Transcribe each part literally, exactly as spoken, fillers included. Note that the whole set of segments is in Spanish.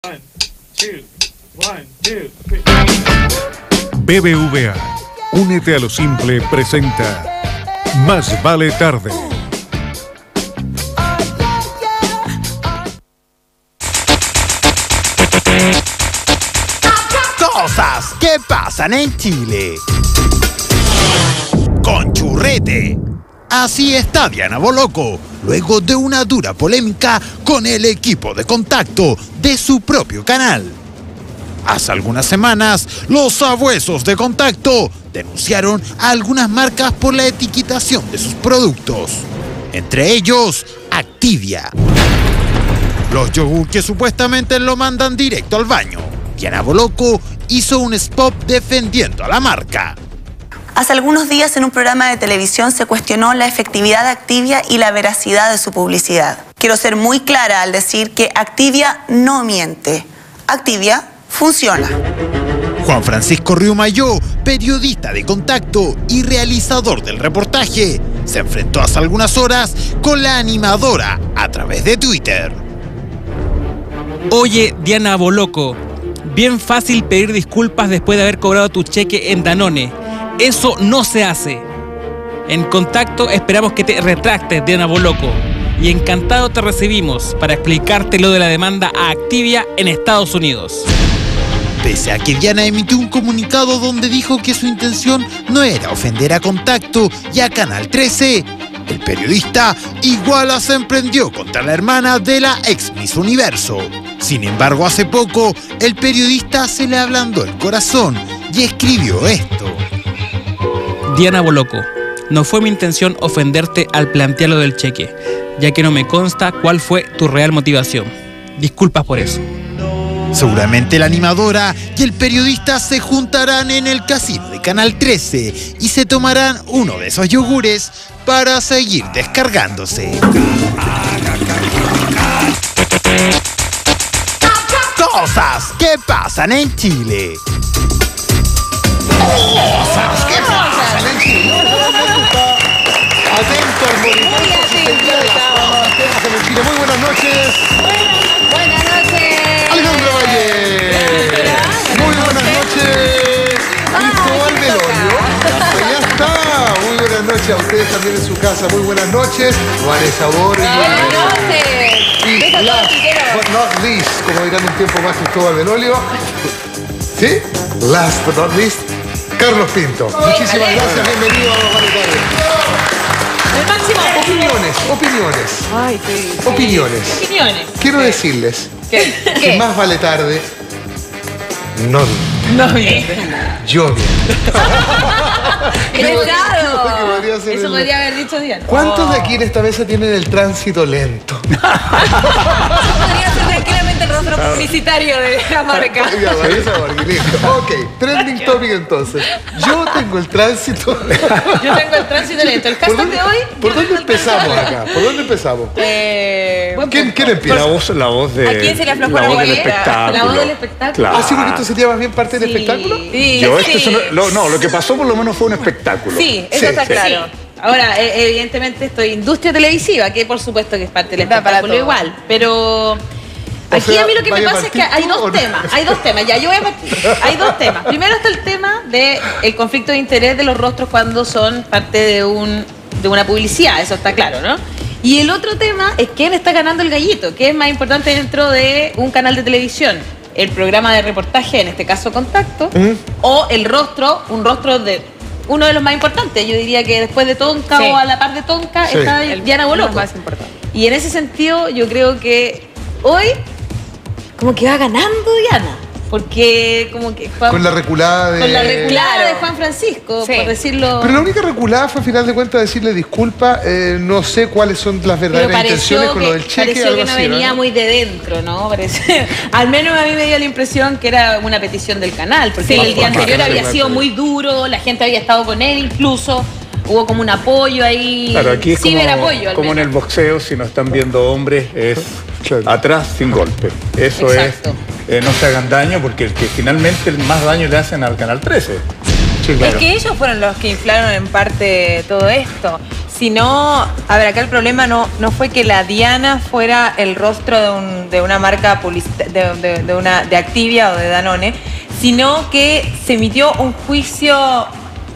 One, two, one, two, three. B B V A, únete a lo simple, presenta Más vale tarde. Cosas que pasan en Chile. Con Churrete. Así está Diana Boloco, luego de una dura polémica con el equipo de contacto de su propio canal. Hace algunas semanas, los sabuesos de Contacto denunciaron a algunas marcas por la etiquetación de sus productos. Entre ellos, Activia. Los yogur que supuestamente lo mandan directo al baño. Diana Boloco hizo un spot defendiendo a la marca. Hace algunos días en un programa de televisión se cuestionó la efectividad de Activia y la veracidad de su publicidad. Quiero ser muy clara al decir que Activia no miente. Activia funciona. Juan Francisco Riumayó, periodista de Contacto y realizador del reportaje, se enfrentó hace algunas horas con la animadora a través de Twitter. Oye, Diana Boloco, bien fácil pedir disculpas después de haber cobrado tu cheque en Danone. Eso no se hace. En Contacto esperamos que te retractes, Diana Boloco. Y encantado te recibimos para explicarte lo de la demanda a Activia en Estados Unidos. Pese a que Diana emitió un comunicado donde dijo que su intención no era ofender a Contacto y a Canal trece, el periodista igual se emprendió contra la hermana de la ex Miss Universo. Sin embargo, hace poco, el periodista se le ablandó el corazón y escribió esto. Diana Boloco, no fue mi intención ofenderte al plantear lo del cheque, ya que no me consta cuál fue tu real motivación. Disculpas por eso. Seguramente la animadora y el periodista se juntarán en el casino de Canal trece y se tomarán uno de esos yogures para seguir descargándose. Cosas que pasan en Chile. Cosas que pasan en Chile. Atento al monitor. Muy buenas noches. Buenas noches. Alejandra Valle. Muy buenas noches. Cristóbal Velorio. Ya está. Muy buenas noches a ustedes también en su casa. Muy buenas noches. Vanessa Borghi. Buenas noches. Y last but not least, como dirán un tiempo más Cristóbal Velorio. ¿Sí? Last but not least, Carlos Pinto. Muchísimas gracias. Bienvenido a Más Vale Tarde. El máximo. Opiniones, opiniones. Ay, sí. Opiniones. Opiniones. Quiero decirles ¿Qué? que ¿Qué? Más Vale Tarde no No miente. yo miento. ¡Pesado! Que podría ser Eso el- podría haber dicho Diana. ¿Cuántos de aquí en esta mesa tienen el tránsito lento? Podría ser tranquilamente el rostro publicitario de la marca. Ya, Vanessa Borghi, listo. Ok, trending topic entonces. Yo tengo el tránsito. Yo tengo el tránsito lento. El ¿Por hashtag dónde, de hoy. ¿por yo dónde tengo el empezamos tránsito acá? ¿Por dónde empezamos? Eh, buen ¿Quién, punto. ¿Quién empieza? La voz, la voz de... ¿A quién se le aflojó la la voz del bolera? espectáculo. La voz del espectáculo. Claro. ¿Ah, sí, porque esto sería más bien parte del Sí. espectáculo? Sí, Yo, sí. esto es una- lo, no, lo que pasó por lo menos fue un espectáculo. Sí, eso Sí, está sí. claro. Ahora, eh, evidentemente, esto es industria televisiva, que por supuesto que es parte del Da para espectáculo todo. igual. Pero aquí sea, a mí lo que me ¿vaya a pasa es que partir hay tú dos o no? temas. Hay dos temas. Ya, yo voy a partir. Hay dos temas. Primero está el tema del conflicto de interés de los rostros cuando son parte de, un, de una publicidad. Eso está claro, ¿no? Y el otro tema es quién está ganando el gallito, qué es más importante dentro de un canal de televisión. El programa de reportaje, en este caso Contacto, o el rostro, un rostro de uno de los más importantes. Yo diría que después de Tonka Sí. o a la par de Tonka Sí. está El- Diana Boloco. lo más importante. Y en ese sentido yo creo que hoy como que va ganando Diana. Porque como que Juan- Con la reculada de... con la reculada Claro. de Juan Francisco, Sí. por decirlo. Pero la única reculada fue, al final de cuentas, decirle disculpa. eh, no sé cuáles son las Pero verdaderas pareció intenciones con que, lo del cheque. pareció algo que no así, venía muy de dentro, ¿no? Parece- al menos a mí me dio la impresión que era una petición del canal, porque Sí, el día claro, anterior claro, había claro. sido muy duro, la gente había estado con él incluso, hubo como un apoyo ahí, Claro, aquí es como, ciberapoyo al como en el menos. boxeo, si nos están viendo hombres, es Claro. atrás sin golpe. Eso Exacto. es, eh, no se hagan daño, porque el que finalmente el más daño le hacen al Canal trece. Sí, claro. Es que ellos fueron los que inflaron en parte todo esto. sino, a ver, acá el problema no, no fue que la Diana fuera el rostro de, un, de una marca publicitaria, de, de, de, una, de Activia o de Danone, sino que se emitió un juicio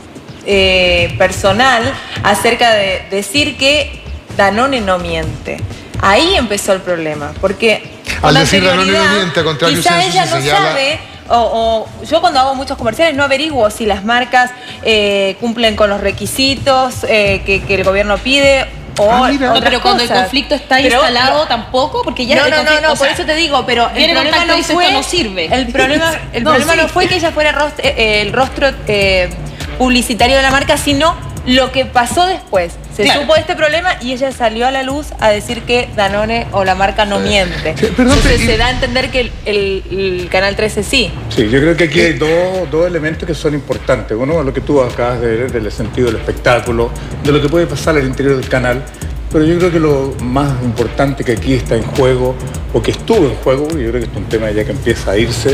eh, personal acerca de decir que Danone no miente. Ahí empezó el problema, porque al decir Danone no miente, contra quizá ella no sabe, o, o yo cuando hago muchos comerciales no averiguo si las marcas eh, cumplen con los requisitos eh, que, que el gobierno pide. O, ah, no, pero cosas. Cuando el conflicto está pero, instalado no, tampoco, porque ya no, el no, conflicto, no, no, o sea, por eso te digo, pero el problema no dice, fue, esto no sirve. El problema, el no, problema sí. no fue que ella fuera rostro, eh, el rostro eh, publicitario de la marca, sino lo que pasó después. Se claro. supo de este problema y ella salió a la luz a decir que Danone o la marca no miente. Sí, perdón, Entonces pero, y... se da a entender que el, el, el Canal trece sí. Sí, yo creo que aquí hay dos, dos elementos que son importantes. Uno, lo que tú acabas de ver, del sentido del espectáculo, de lo que puede pasar al interior del canal. Pero yo creo que lo más importante que aquí está en juego, o que estuvo en juego, y yo creo que esto es un tema ya que empieza a irse,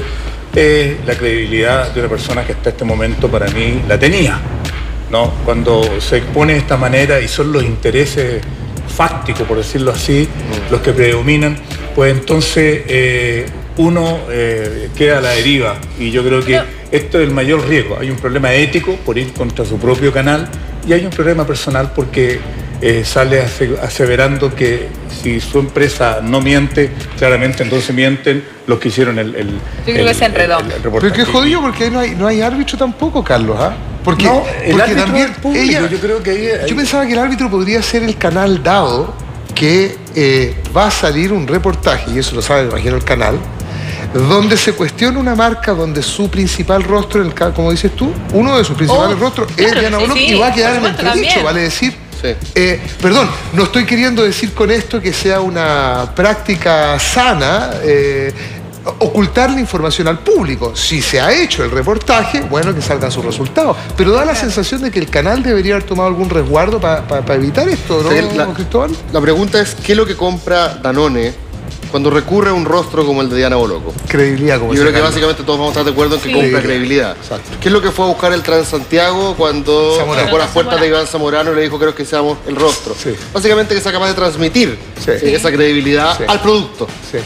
es la credibilidad de una persona que hasta este momento para mí la tenía, ¿no? Cuando se expone de esta manera y son los intereses fácticos, por decirlo así, los que predominan, pues entonces eh, uno eh, queda a la deriva. Y yo creo que esto es el mayor riesgo. Hay un problema ético por ir contra su propio canal y hay un problema personal porque Eh, sale aseverando que si su empresa no miente, claramente entonces mienten los que hicieron el, el, Yo creo que se enredó. el, el, el reportaje. Pero es que jodido porque no hay, no hay árbitro tampoco, Carlos, ¿ah? ¿eh? Porque, no, el porque árbitro también es público, ella, yo creo que ahí, ahí... Yo pensaba que el árbitro podría ser el canal dado que eh, va a salir un reportaje, y eso lo sabe, me imagino, el canal, donde se cuestiona una marca donde su principal rostro, el, como dices tú, uno de sus principales oh, rostros es claro, Diana Bolocco, sí, sí, y va a quedar en entredicho, vale decir. Sí. Eh, perdón, no estoy queriendo decir con esto que sea una práctica sana eh, ocultar la información al público. Si se ha hecho el reportaje, bueno, que salgan sus resultados. Pero da la sensación de que el canal debería haber tomado algún resguardo para pa, pa evitar esto, ¿no, sí, la, Cristóbal? La pregunta es, ¿qué es lo que compra Danone cuando recurre a un rostro como el de Diana Bolocco? Credibilidad, como yo creo que canal. Básicamente todos vamos a estar de acuerdo en que sí. compra credibilidad. Exacto. ¿Qué es lo que fue a buscar el Transantiago cuando tocó las puertas de Iván Zamorano y le dijo, creo que seamos el rostro? Sí. Básicamente que sea capaz de transmitir sí. esa credibilidad sí. al producto. Sí.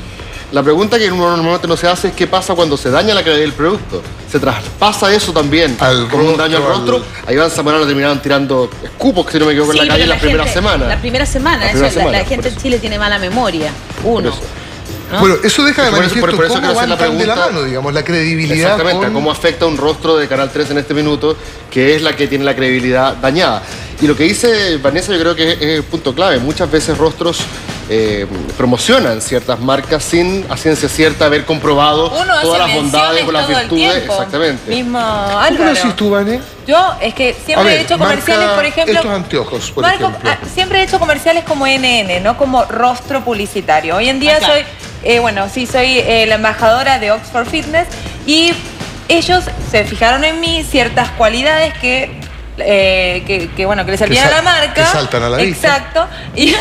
La pregunta que uno normalmente no se hace es qué pasa cuando se daña la credibilidad del producto. ¿Se traspasa eso también al como rostro, un daño al rostro? Al... A Iván Zamorano le terminaron tirando escupos, que si no me equivoco, sí, en la calle la, la primera gente, semana. La primera semana. La, primera eso, semana, la, la gente en Chile tiene mala memoria. Uno. ¿no? Bueno, eso deja de manifiesto por, por eso cómo van tan de la mano, digamos, la credibilidad. Exactamente, con... cómo afecta un rostro de Canal trece en este minuto, que es la que tiene la credibilidad dañada. Y lo que dice Vanessa yo creo que es, es el punto clave. Muchas veces rostros eh, promocionan ciertas marcas sin a ciencia cierta haber comprobado Uno todas las bondades o las virtudes. Exactamente. Mismo Álvaro. ¿Cómo lo decís tú, Vane? Yo es que siempre ver, he hecho comerciales, por ejemplo... Estos anteojos, por Marco, ejemplo. Siempre he hecho comerciales como N N, no como rostro publicitario. Hoy en día ah, claro. soy... Eh, bueno, sí, soy eh, la embajadora de Oxford Fitness y ellos se fijaron en mí ciertas cualidades que, eh, que, que bueno, que le servían a la marca. Que saltan a la vista. Exacto. Y,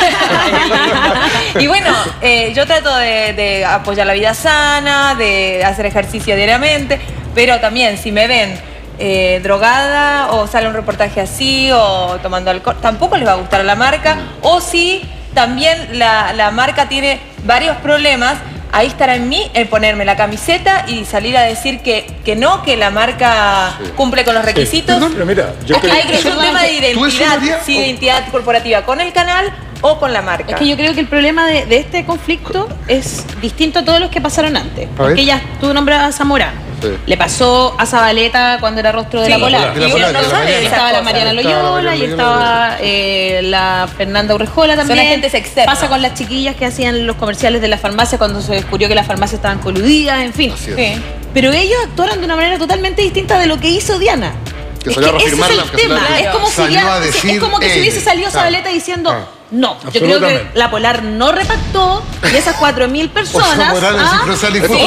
y bueno, eh, yo trato de, de apoyar la vida sana, de hacer ejercicio diariamente, pero también si me ven eh, drogada o sale un reportaje así o tomando alcohol, tampoco les va a gustar a la marca. O si también la, la marca tiene varios problemas, ahí estará en mí el ponerme la camiseta y salir a decir que, que no, que la marca sí. cumple con los requisitos. Sí. Pero mira, yo es, creo, hay que es un tema de identidad, sí, de identidad corporativa con el canal o con la marca. Es que yo creo que el problema de, de este conflicto es distinto a todos los que pasaron antes. Porque ella, tú nombras a Zamorano. Sí. Le pasó a Zabaleta cuando era rostro de sí, la Polar. Y uno no sabe. Estaba la Mariana Loyola y estaba eh, la Fernanda Urrejola también. Son agentes externos. Pasa con las chiquillas que hacían los comerciales de la farmacia cuando se descubrió que las farmacias estaban coludidas, en fin. Sí. Pero ellos actuaron de una manera totalmente distinta de lo que hizo Diana. Que es que ese es el tema. Es como si, ya, decir, es como que si hubiese salido Zabaleta diciendo... Ah. No, yo creo que la Polar no repactó y esas cuatro mil personas. Ah, sí,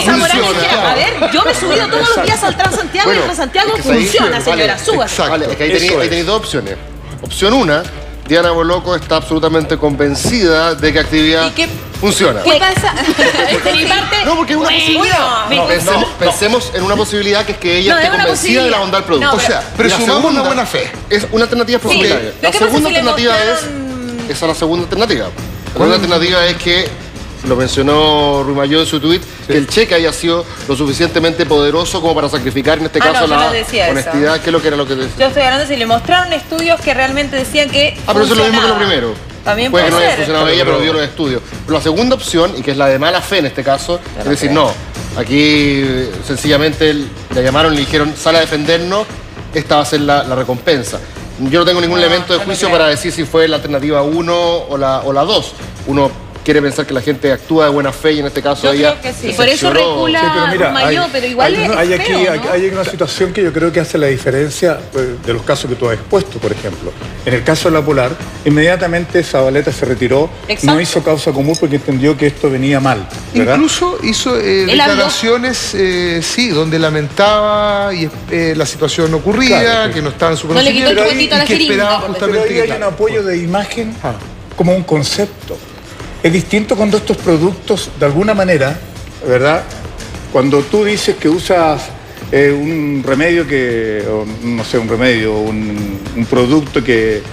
a ver, yo me he subido todos los días al Transantiago bueno, y el Transantiago es funciona, ahí, señora, vale, súbase. Vale, es que ahí tenéis, ahí tenéis dos opciones. Opción una, Diana Boloco está absolutamente convencida de que Activia ¿Y qué- funciona. ¿Qué pasa? De mi parte, No, porque es una bueno, posibilidad. me- pensemos, pensemos en una posibilidad que es que ella No, esté es una convencida de la bondad del producto. No, O sea, Y la presumamos segunda una buena fe. Es una alternativa Sí, extraordinaria. lo La que pasa segunda es que le alternativa mostraron- es. Esa es la segunda alternativa. La segunda alternativa es que, lo mencionó Rumayó en su tuit, que el cheque haya sido lo suficientemente poderoso como para sacrificar en este Ah, caso no, yo la no decía eso. honestidad, que es lo que era lo que decía. Yo estoy hablando si le mostraron estudios que realmente decían que Ah, pero eso es lo mismo que lo funcionaba. primero. También puede puede que no haya ser. funcionado ella, pero vio los estudios. Pero la segunda opción, y que es la de mala fe en este caso, es decir, no, aquí eh, sencillamente la llamaron y le dijeron, sale a defendernos, esta va a ser la, la recompensa. Yo no tengo ningún No, elemento de yo no juicio creo. para decir si fue la alternativa uno o la, o la dos. Uno quiere pensar que la gente actúa de buena fe y en este caso Yo ella creo que sí. se Por eso seccionó. recula Sí, pero mira, Rumayó, hay- pero igual hay, es una- hay feo, aquí, ¿no? hay, hay una situación que yo creo que hace la diferencia pues, de los casos que tú has expuesto, por ejemplo. En el caso de la Polar, inmediatamente Zabaleta se retiró, Exacto. no hizo causa común porque entendió que esto venía mal, ¿verdad? Incluso hizo eh, Él habló. declaraciones, eh, sí, donde lamentaba y eh, la situación ocurrida, Claro, sí. que no estaba en su No le quitó el conocimiento cuentito a la y que jeringa, esperaba por Pero justamente ahí que, hay un claro, apoyo de imagen como un concepto. Es distinto cuando estos productos, de alguna manera, ¿verdad? Cuando tú dices que usas eh, un remedio que, o no sé, un remedio, un, un producto que,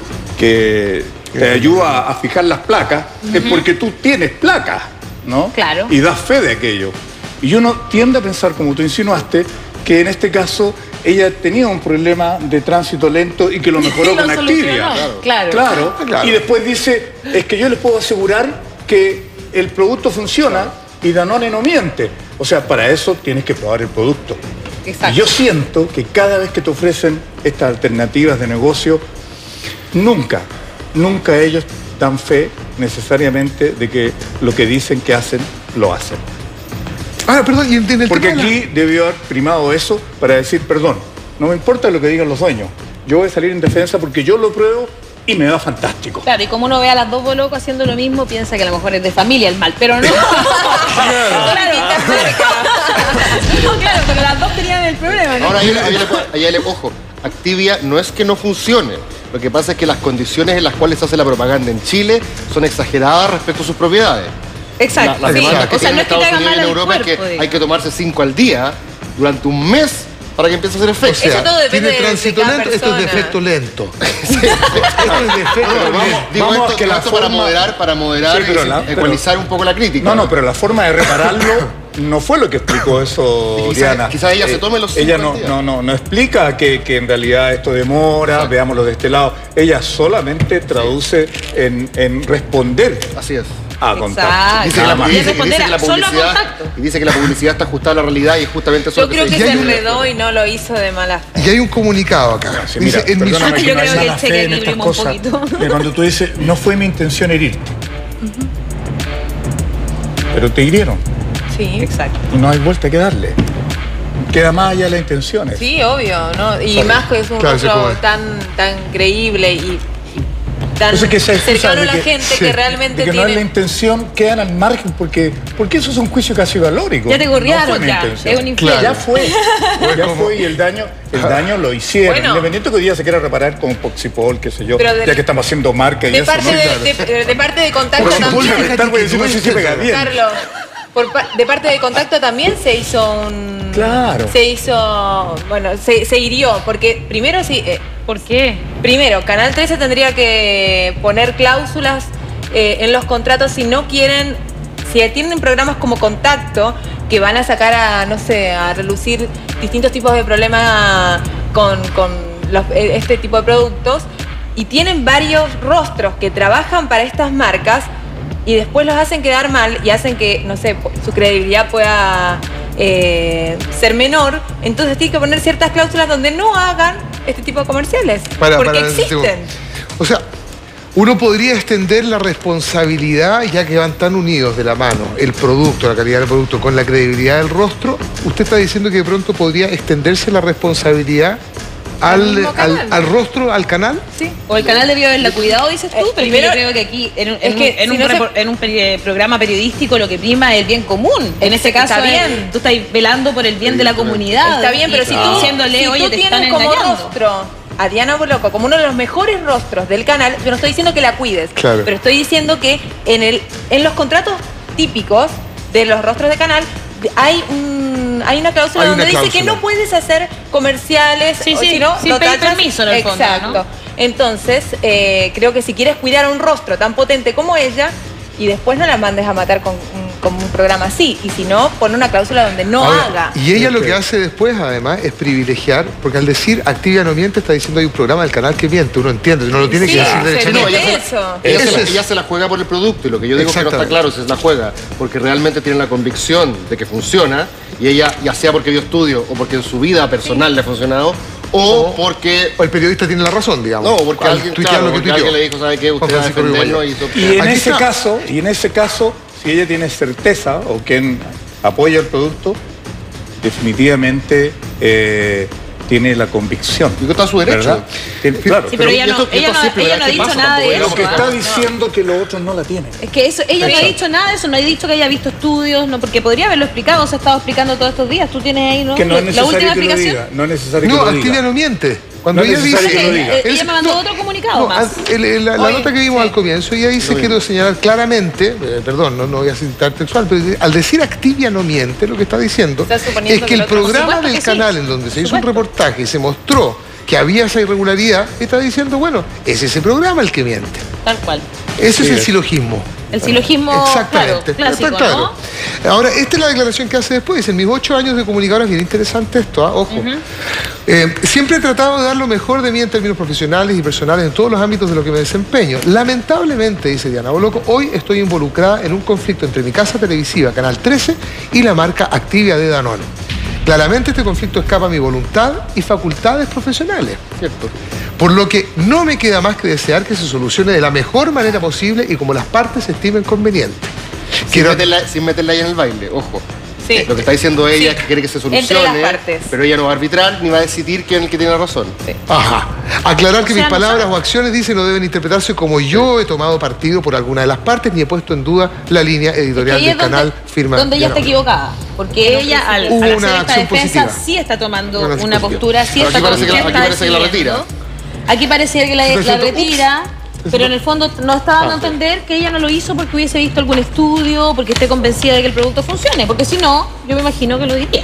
que te ayuda a fijar las placas, es porque tú tienes placas, ¿no? Claro. Y das fe de aquello. Y uno tiende a pensar, como tú insinuaste, que en este caso ella tenía un problema de tránsito lento y que lo mejoró Lo con Activia. solucionó, claro. Claro. Claro. Y después dice, es que yo les puedo asegurar que el producto funciona y Danone no miente. O sea, para eso tienes que probar el producto. Exacto. Y yo siento que cada vez que te ofrecen estas alternativas de negocio, nunca, nunca ellos dan fe necesariamente de que lo que dicen que hacen, lo hacen. Ah, perdón, y en, en el Porque tema de la- aquí debió haber primado eso para decir, perdón, no me importa lo que digan los dueños, yo voy a salir en defensa porque yo lo pruebo y me va fantástico. Claro, y como uno ve a las dos bolocos haciendo lo mismo, piensa que a lo mejor es de familia el mal, pero no. claro. No, claro, pero las dos tenían el problema, ¿no? Ahora, ahí, ahí le, ahí le- ojo, Activia no es que no funcione. Lo que pasa es que las condiciones en las cuales se hace la propaganda en Chile son exageradas respecto a sus propiedades. Exacto. La- las sí. demandas que O sea, tienen no en es que te Estados haga Unidos mal y en al Europa es cuerpo, que digo. hay que tomarse cinco al día durante un mes para que empiece a hacer efecto. O sea, Eso todo depende tiene de- de tránsito cada lento, esto es de persona. efecto lento. Esto es de efecto No, no, vamos, lento. digo Vamos esto, a que digo la esto para forma- moderar, para moderar Sí, pero y la- ecualizar un poco la crítica. No, no, pero la forma de repararlo no fue lo que explicó eso, Y quizá- Diana. quizá ella se tome los cinco Ella al no, día. no, no, no explica que, que en realidad esto demora, Exacto. veámoslo de este lado. Ella solamente traduce en, en responder Así es. a Exacto. contacto. Dice que, Nada la, más. dice- dice responder que la a- solo a publicidad, contacto. y dice que la publicidad está ajustada a la realidad y justamente eso Yo es lo creo que se Y se hay un- enredó y no lo hizo de mala fe. Y hay un comunicado acá. Sí, Dice, mira, en mi perdóname Yo que no creo hay que mala el cheque fe en aquí estas brima un cosas. poquito. De cuando tú dices, no fue mi intención herirte. Pero te hirieron Sí, exacto. y no hay vuelta que darle. Queda más allá de las intenciones. Sí, obvio, ¿no? Y Sorry. más que es un Claro, sí, rostro como es. tan, tan creíble y tan Entonces, que esa excusa cercano a de la que- gente sí, que realmente De que no es la tiene... intención, quedan al margen porque, porque eso es un juicio casi valórico. Ya te gorrearon, no fue mi ya. intención. Es un infiel. Ya fue. ya como- fue y el daño, el daño lo hicieron. Bueno. Independiente que hoy día se quiera reparar con Poxipol, qué sé yo, Pero de- ya que estamos haciendo marca y De eso, parte ¿no? de, de- de parte de contacto Poxipol también. de restar, voy a decir, no sé si pega bien. Carlos, por pa- de parte de contacto también se hizo un... Claro. Se hizo... Bueno, se, se hirió, porque primero sí... eh, ¿Por qué? primero, Canal trece tendría que poner cláusulas eh, en los contratos si no quieren... Si tienen programas como Contacto, que van a sacar a, no sé, a relucir distintos tipos de problemas con, con los- eh, este tipo de productos, y tienen varios rostros que trabajan para estas marcas, y después los hacen quedar mal y hacen que, no sé, su credibilidad pueda eh, ser menor, entonces tiene que poner ciertas cláusulas donde no hagan este tipo de comerciales. Para- porque para- existen. O sea, uno podría extender la responsabilidad, ya que van tan unidos de la mano, el producto, la calidad del producto, con la credibilidad del rostro. Usted está diciendo que de pronto podría extenderse la responsabilidad Al al, mismo al, canal. al rostro, al canal. Sí. O el canal debió haberla cuidado, dices tú, Eh, pero primero- yo creo que aquí, en un, es en que un- en si un no se- repor- en un peri- programa periodístico, lo que prima es el bien común. En ese Está caso, bien. es- tú estás velando por el bien de la comunidad. Está bien, pero y si tú, diciéndole, si oye, tú te tienes están como engañando. rostro a Diana Boloco como uno de los mejores rostros del canal, yo no estoy diciendo que la cuides, Claro. pero estoy diciendo que en, el, en los contratos típicos de los rostros de canal hay un, hay una cláusula Hay donde una dice cláusula. que no puedes hacer comerciales, Sí, o sí, si no, sin lo pedir tachas. permiso, en el fondo, Exacto. ¿no? Entonces, eh, creo que si quieres cuidar a un rostro tan potente como ella, y después no la mandes a matar con, con un programa así, y si no, pon una cláusula donde no Ahora, haga. Y ella lo que hace después, además, es privilegiar, porque al decir Activia no miente, está diciendo hay un programa del canal que miente, uno entiende, no lo tiene Sí, que decir se derechamente. No, ella mete se- eso. Ella, Eso se la, es. ella se la juega por el producto y lo que yo digo que no está Exactamente. claro si es la juega porque realmente tiene la convicción de que funciona y ella, ya sea porque vio estudio o porque en su vida personal le ha funcionado o porque... O el periodista tiene la razón, digamos. No, porque al alguien, tuitear claro, lo que porque tuiteó. alguien le dijo, ¿sabe qué? Usted Juan va a Francisco defendernos y... Uruguayo. Y en Aquí ese está. caso, y en ese caso, si ella tiene certeza o quien apoya el producto, definitivamente eh, tiene la convicción. Y que está a su derecho. ¿Verdad? Tiene- claro. Sí, pero ella y esto- no, y ella esto no, siempre, ella ¿verdad? no ha ¿Qué dicho pasa? nada de Tampoco eso. Lo que ¿ah? está No. diciendo que los otros no la tienen. Es que eso, ella no ha Eso. dicho nada de eso, no ha dicho que haya visto estudios, no, porque podría haberlo explicado, se ha estado explicando todos estos días. Tú tienes ahí, ¿no? Que no es la necesario última que lo explicación. diga. No es necesario No, que lo Activia diga. no miente. Cuando No es ella dice... necesario que lo diga. Eh, ella Él- me mandó no, otro comunicado no, más. el- el- la, la Oye, nota que vimos sí. al comienzo, ella dice, Lo quiero vimos. señalar claramente, eh, perdón, no, no voy a citar textual, pero dice, al decir Activia no miente, lo que está diciendo Está suponiendo es que que el el otro- por programa supuesto del que sí. canal en donde se hizo un Supuesto. reportaje y se mostró que había esa irregularidad, está diciendo, bueno, es ese programa el que miente. Tal cual. Ese es Sí. el silogismo. El silogismo, Exactamente. claro, clásico, Está claro. Ahora, esta es la declaración que hace después. Dice, en mis ocho años de comunicadora, es bien interesante esto, ¿ah? Ojo. Eh, siempre he tratado de dar lo mejor de mí en términos profesionales y personales en todos los ámbitos de lo que me desempeño. Lamentablemente, dice Diana Boloco, hoy estoy involucrada en un conflicto entre mi casa televisiva, Canal trece, y la marca Activia de Danone. Claramente este conflicto escapa a mi voluntad y facultades profesionales. ¿Cierto? Por lo que no me queda más que desear que se solucione de la mejor manera posible y como las partes estimen conveniente. Sin, Quiero- meterla, sin meterla ahí en el baile, ojo. Sí. Lo que está diciendo ella Sí. es que quiere que se Entre solucione, las partes. pero ella no va a arbitrar ni va a decidir quién es el que tiene la razón. Ajá. Aclarar que O sea, mis no palabras sabe. o acciones, dice, no deben interpretarse como yo he tomado partido por alguna de las partes ni he puesto en duda la línea editorial Ahí del es donde, canal firma. donde ella Diana está Boloco. equivocada. Porque ella, al, Hubo al una hacer esta acción defensa, positiva. sí está tomando Una una, acción positiva. postura, sí Pero está aquí parece que la- está aquí parece que la decidiendo. retira. Aquí parece que la, Se la presentó, retira, ups. pero en el fondo nos está dando a entender que ella no lo hizo porque hubiese visto algún estudio, porque esté convencida de que el producto funcione. Porque si no, yo me imagino que lo diría.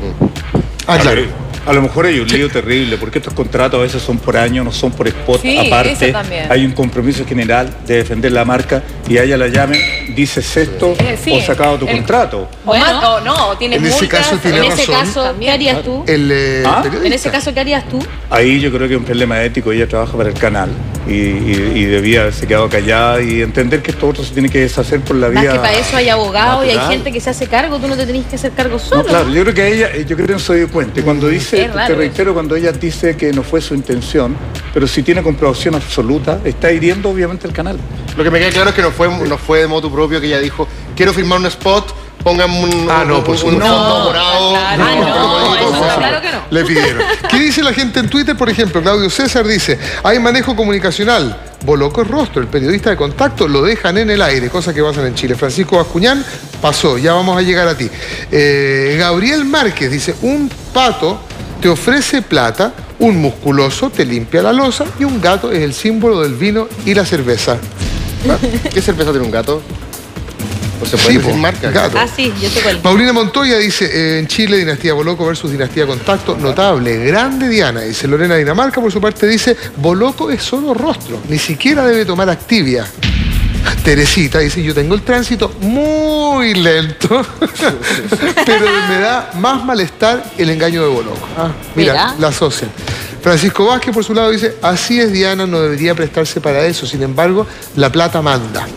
Ah, A claro. ver, a lo mejor hay un lío terrible, porque estos contratos a veces son por año, no son por spot. Sí, Aparte, eso también. hay un compromiso general de defender la marca y a ella la llamen, dices esto Eh, sí, o sacado tu el- contrato. O, Bueno. más- o no, tienes En ese multas, caso tiene En ese razón. caso, ¿qué También. harías tú? El eh, ¿Ah? periodista. En ese caso, ¿qué harías tú? Ahí yo creo que es un problema ético, ella trabaja para el canal y, y- y debía haberse quedado callada y entender que esto otro se tiene que deshacer por la Más vía. que para eso hay abogados y hay natural. gente que se hace cargo, tú no te tenés que hacer cargo solo. No, claro, ¿no? yo creo que a ella, yo creo que no se dio cuenta. Y cuando dice, Es raro te reitero, cuando ella dice que no fue su intención, pero si tiene comprobación absoluta, está hiriendo obviamente el canal. Lo que me queda claro es que no fue, no fue de motu propio que ella dijo, quiero firmar un spot, pongan un, Ah, no, un- por un supuesto. fondo No, morado. claro, un ah, fondo no, bonito, eso cosas. claro que no. Le pidieron. ¿Qué dice la gente en Twitter? Por ejemplo, Claudio César dice, hay manejo comunicacional. Boloco es rostro, el periodista de contacto lo dejan en el aire, cosa que pasan en Chile. Francisco Bascuñán pasó, ya vamos a llegar a ti. Eh, Gabriel Márquez dice, un pato te ofrece plata, un musculoso te limpia la loza y un gato es el símbolo del vino y la cerveza. ¿Qué cerveza tiene un gato? ¿O se puede Sí, decir po, marca? gato. Ah, sí, yo sé cuál. Paulina Montoya dice, eh, en Chile, Dinastía Boloco versus Dinastía Contacto, notable, grande Diana. Dice Lorena Dinamarca, por su parte, dice, Boloco es solo rostro, ni siquiera debe tomar Activia. Teresita dice, yo tengo el tránsito muy lento, pero me da más malestar el engaño de Boloco. Ah, mira, Mira. la asocian. Francisco Vázquez, por su lado, dice, así es Diana, no debería prestarse para eso, sin embargo, la plata manda.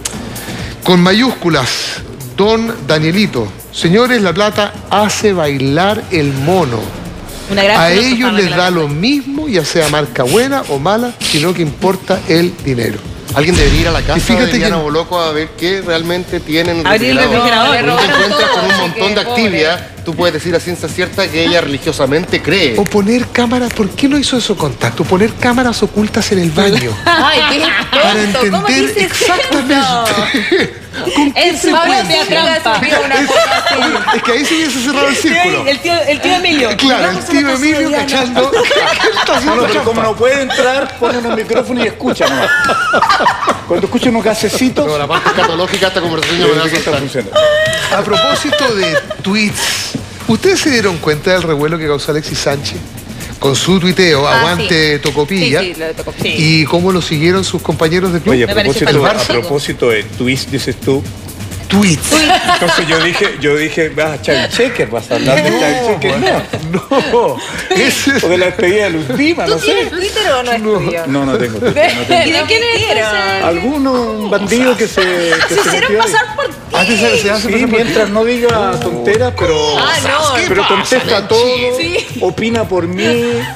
Con mayúsculas, don Danielito. Señores, la plata hace bailar el mono. Una gran A filósofa, ellos les Manuela. da lo mismo, ya sea marca buena o mala, sino que importa el dinero. Alguien debería ir a la casa Y fíjate de Diana que- Boloco a ver qué realmente tienen Abrir el refrigerador. refrigerador. Porque Le robaron te encuentras todo, con un así montón que- de Activia, tú puedes decir a ciencia cierta que ella religiosamente cree. O poner cámaras, ¿por qué no hizo eso Contacto? Poner cámaras ocultas en el baño. Ay, qué Para tonto. ¿Cómo entender dices exactamente. ¿Con qué En su frecuencia? propia trampa. Es que ahí se hubiese cerrado el círculo. El tío, el tío Emilio. Claro, el tío Emilio cachando. ¿Qué está haciendo Bueno, pero trampa? como no puede entrar, pone unos micrófonos y escucha nomás. Cuando escucha unos gasecitos, No, la parte escatológica de esta conversación ya me yo va a sé que está asustar. funcionando. A propósito de tweets, ¿ustedes se dieron cuenta del revuelo que causó Alexis Sánchez? Con su tuiteo, Ah, aguante Tocopilla, Sí, sí, lo de Tocopilla. y cómo lo siguieron sus compañeros de club. Oye, a Me parece propósito, a fantástico. propósito de tweets, dices tú. Tweets. Entonces yo dije, yo dije, vas a Chavi Checker, vas a hablar de Chavi Checker. No, No, ese es... o de la despedida de Luz Dima, no ¿Tú tienes sé. Twitter o no es tuyo? No, no tengo Twitter, no ¿Y tengo. de quién es ese? Alguno, un bandido que se, que Se se hicieron metió ahí. pasar por ti. Ah, ¿te se- se hace Sí, pasar por mientras ti? no diga tonteras, pero, Ah, no, ¿Qué pero pasa, contesta Lenchi? todo, Sí. opina por mí.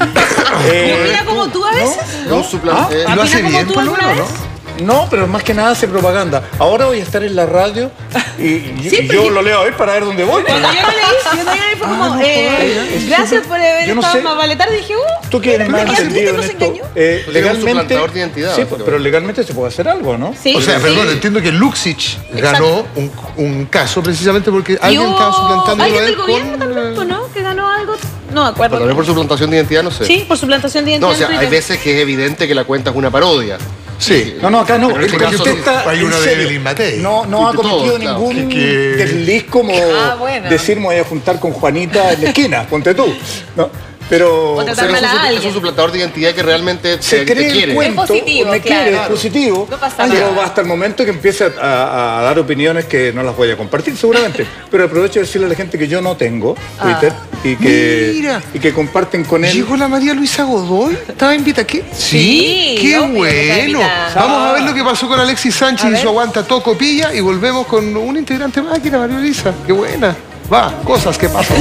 ¿Y eh, opina como tú a veces? No, su plan- eh, ¿Y lo hace ¿Opina como bien, tú por lo alguna menos, vez? no? No, pero más que nada hace propaganda. Ahora voy a estar en la radio y, y- Sí, y yo porque- lo leo hoy para ver dónde voy. Cuando yo lo leí, cuando yo leí fue como, no, eh, joder, gracias por haber yo no estado sé. más vale tarde. Dije, uh, Tú que eres más ¿y a ti entendido te en nos esto, engañó? eh, un legalmente, suplantador de identidad, sí, básicamente. pero legalmente se puede hacer algo, ¿no? Sí, O sea, sí. perdón, entiendo que Luxich ganó un, un caso precisamente porque Y alguien hubo estaba suplantando alguien a del él gobierno con... también, pues, ¿no? Que ganó algo, no me Pero acuerdo. también por suplantación de identidad, no sé. Sí, por suplantación de identidad No, o sea, en hay Twitter. veces que es evidente que la cuenta es una parodia. Sí. No, no, acá no. Pero en este Porque caso usted está, hay en una de serio, Evelyn Matei. No, no ha De todo, cometido claro. ningún Que- desliz como Ah, bueno. decir me voy a juntar con Juanita en la esquina, ponte tú. ¿No? Pero O O sea, tratar no es, mal a un, su- es alguien. un suplantador de identidad que realmente se te, te cree el quiere. cuento, Es positivo, me quiere, claro. es positivo, No pasa pero nada. hasta el momento que empiece a, a dar opiniones que no las voy a compartir seguramente. Pero aprovecho de decirle a la gente que yo no tengo Twitter y, que, Mira. y que comparten con él. ¿Llegó la María Luisa Godoy? ¿Estaba invitada aquí? Sí, ¡Qué obvio que está bueno! invitada. Vamos a ver lo que pasó con Alexis Sánchez A y ver. su aguanta Tocopilla y volvemos con un integrante más, que era María Luisa. ¡Qué buena! Va, cosas que pasan.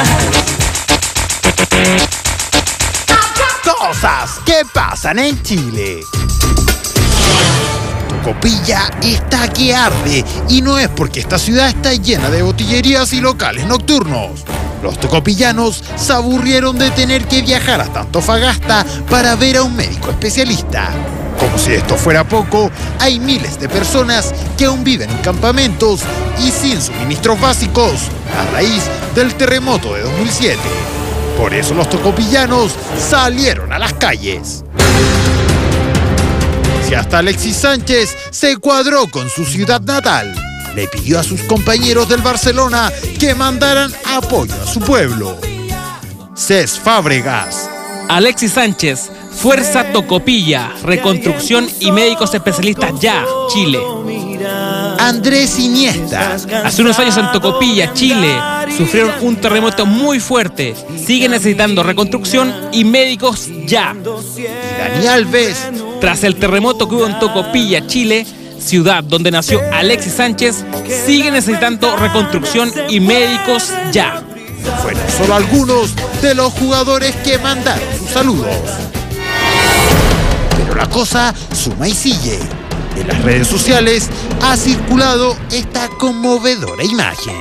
Cosas que pasan en Chile. Tocopilla está que arde y no es porque esta ciudad está llena de botillerías y locales nocturnos. Los tocopillanos se aburrieron de tener que viajar hasta Antofagasta para ver a un médico especialista. Como si esto fuera poco, hay miles de personas que aún viven en campamentos y sin suministros básicos a raíz del terremoto de dos mil siete. Por eso los tocopillanos salieron a las calles. Si hasta Alexis Sánchez se cuadró con su ciudad natal, le pidió a sus compañeros del Barcelona que mandaran apoyo a su pueblo. Cés Fábregas. Alexis Sánchez, Fuerza Tocopilla, Reconstrucción y Médicos Especialistas Ya, Chile. Andrés Iniesta. Hace unos años en Tocopilla, Chile, sufrieron un terremoto muy fuerte. Siguen necesitando reconstrucción y médicos ya. Y Dani Alves. Tras el terremoto que hubo en Tocopilla, Chile, ciudad donde nació Alexis Sánchez, sigue necesitando reconstrucción y médicos ya. Fueron solo algunos de los jugadores que mandaron sus saludos. Pero la cosa suma y sigue. En las redes sociales ha circulado esta conmovedora imagen.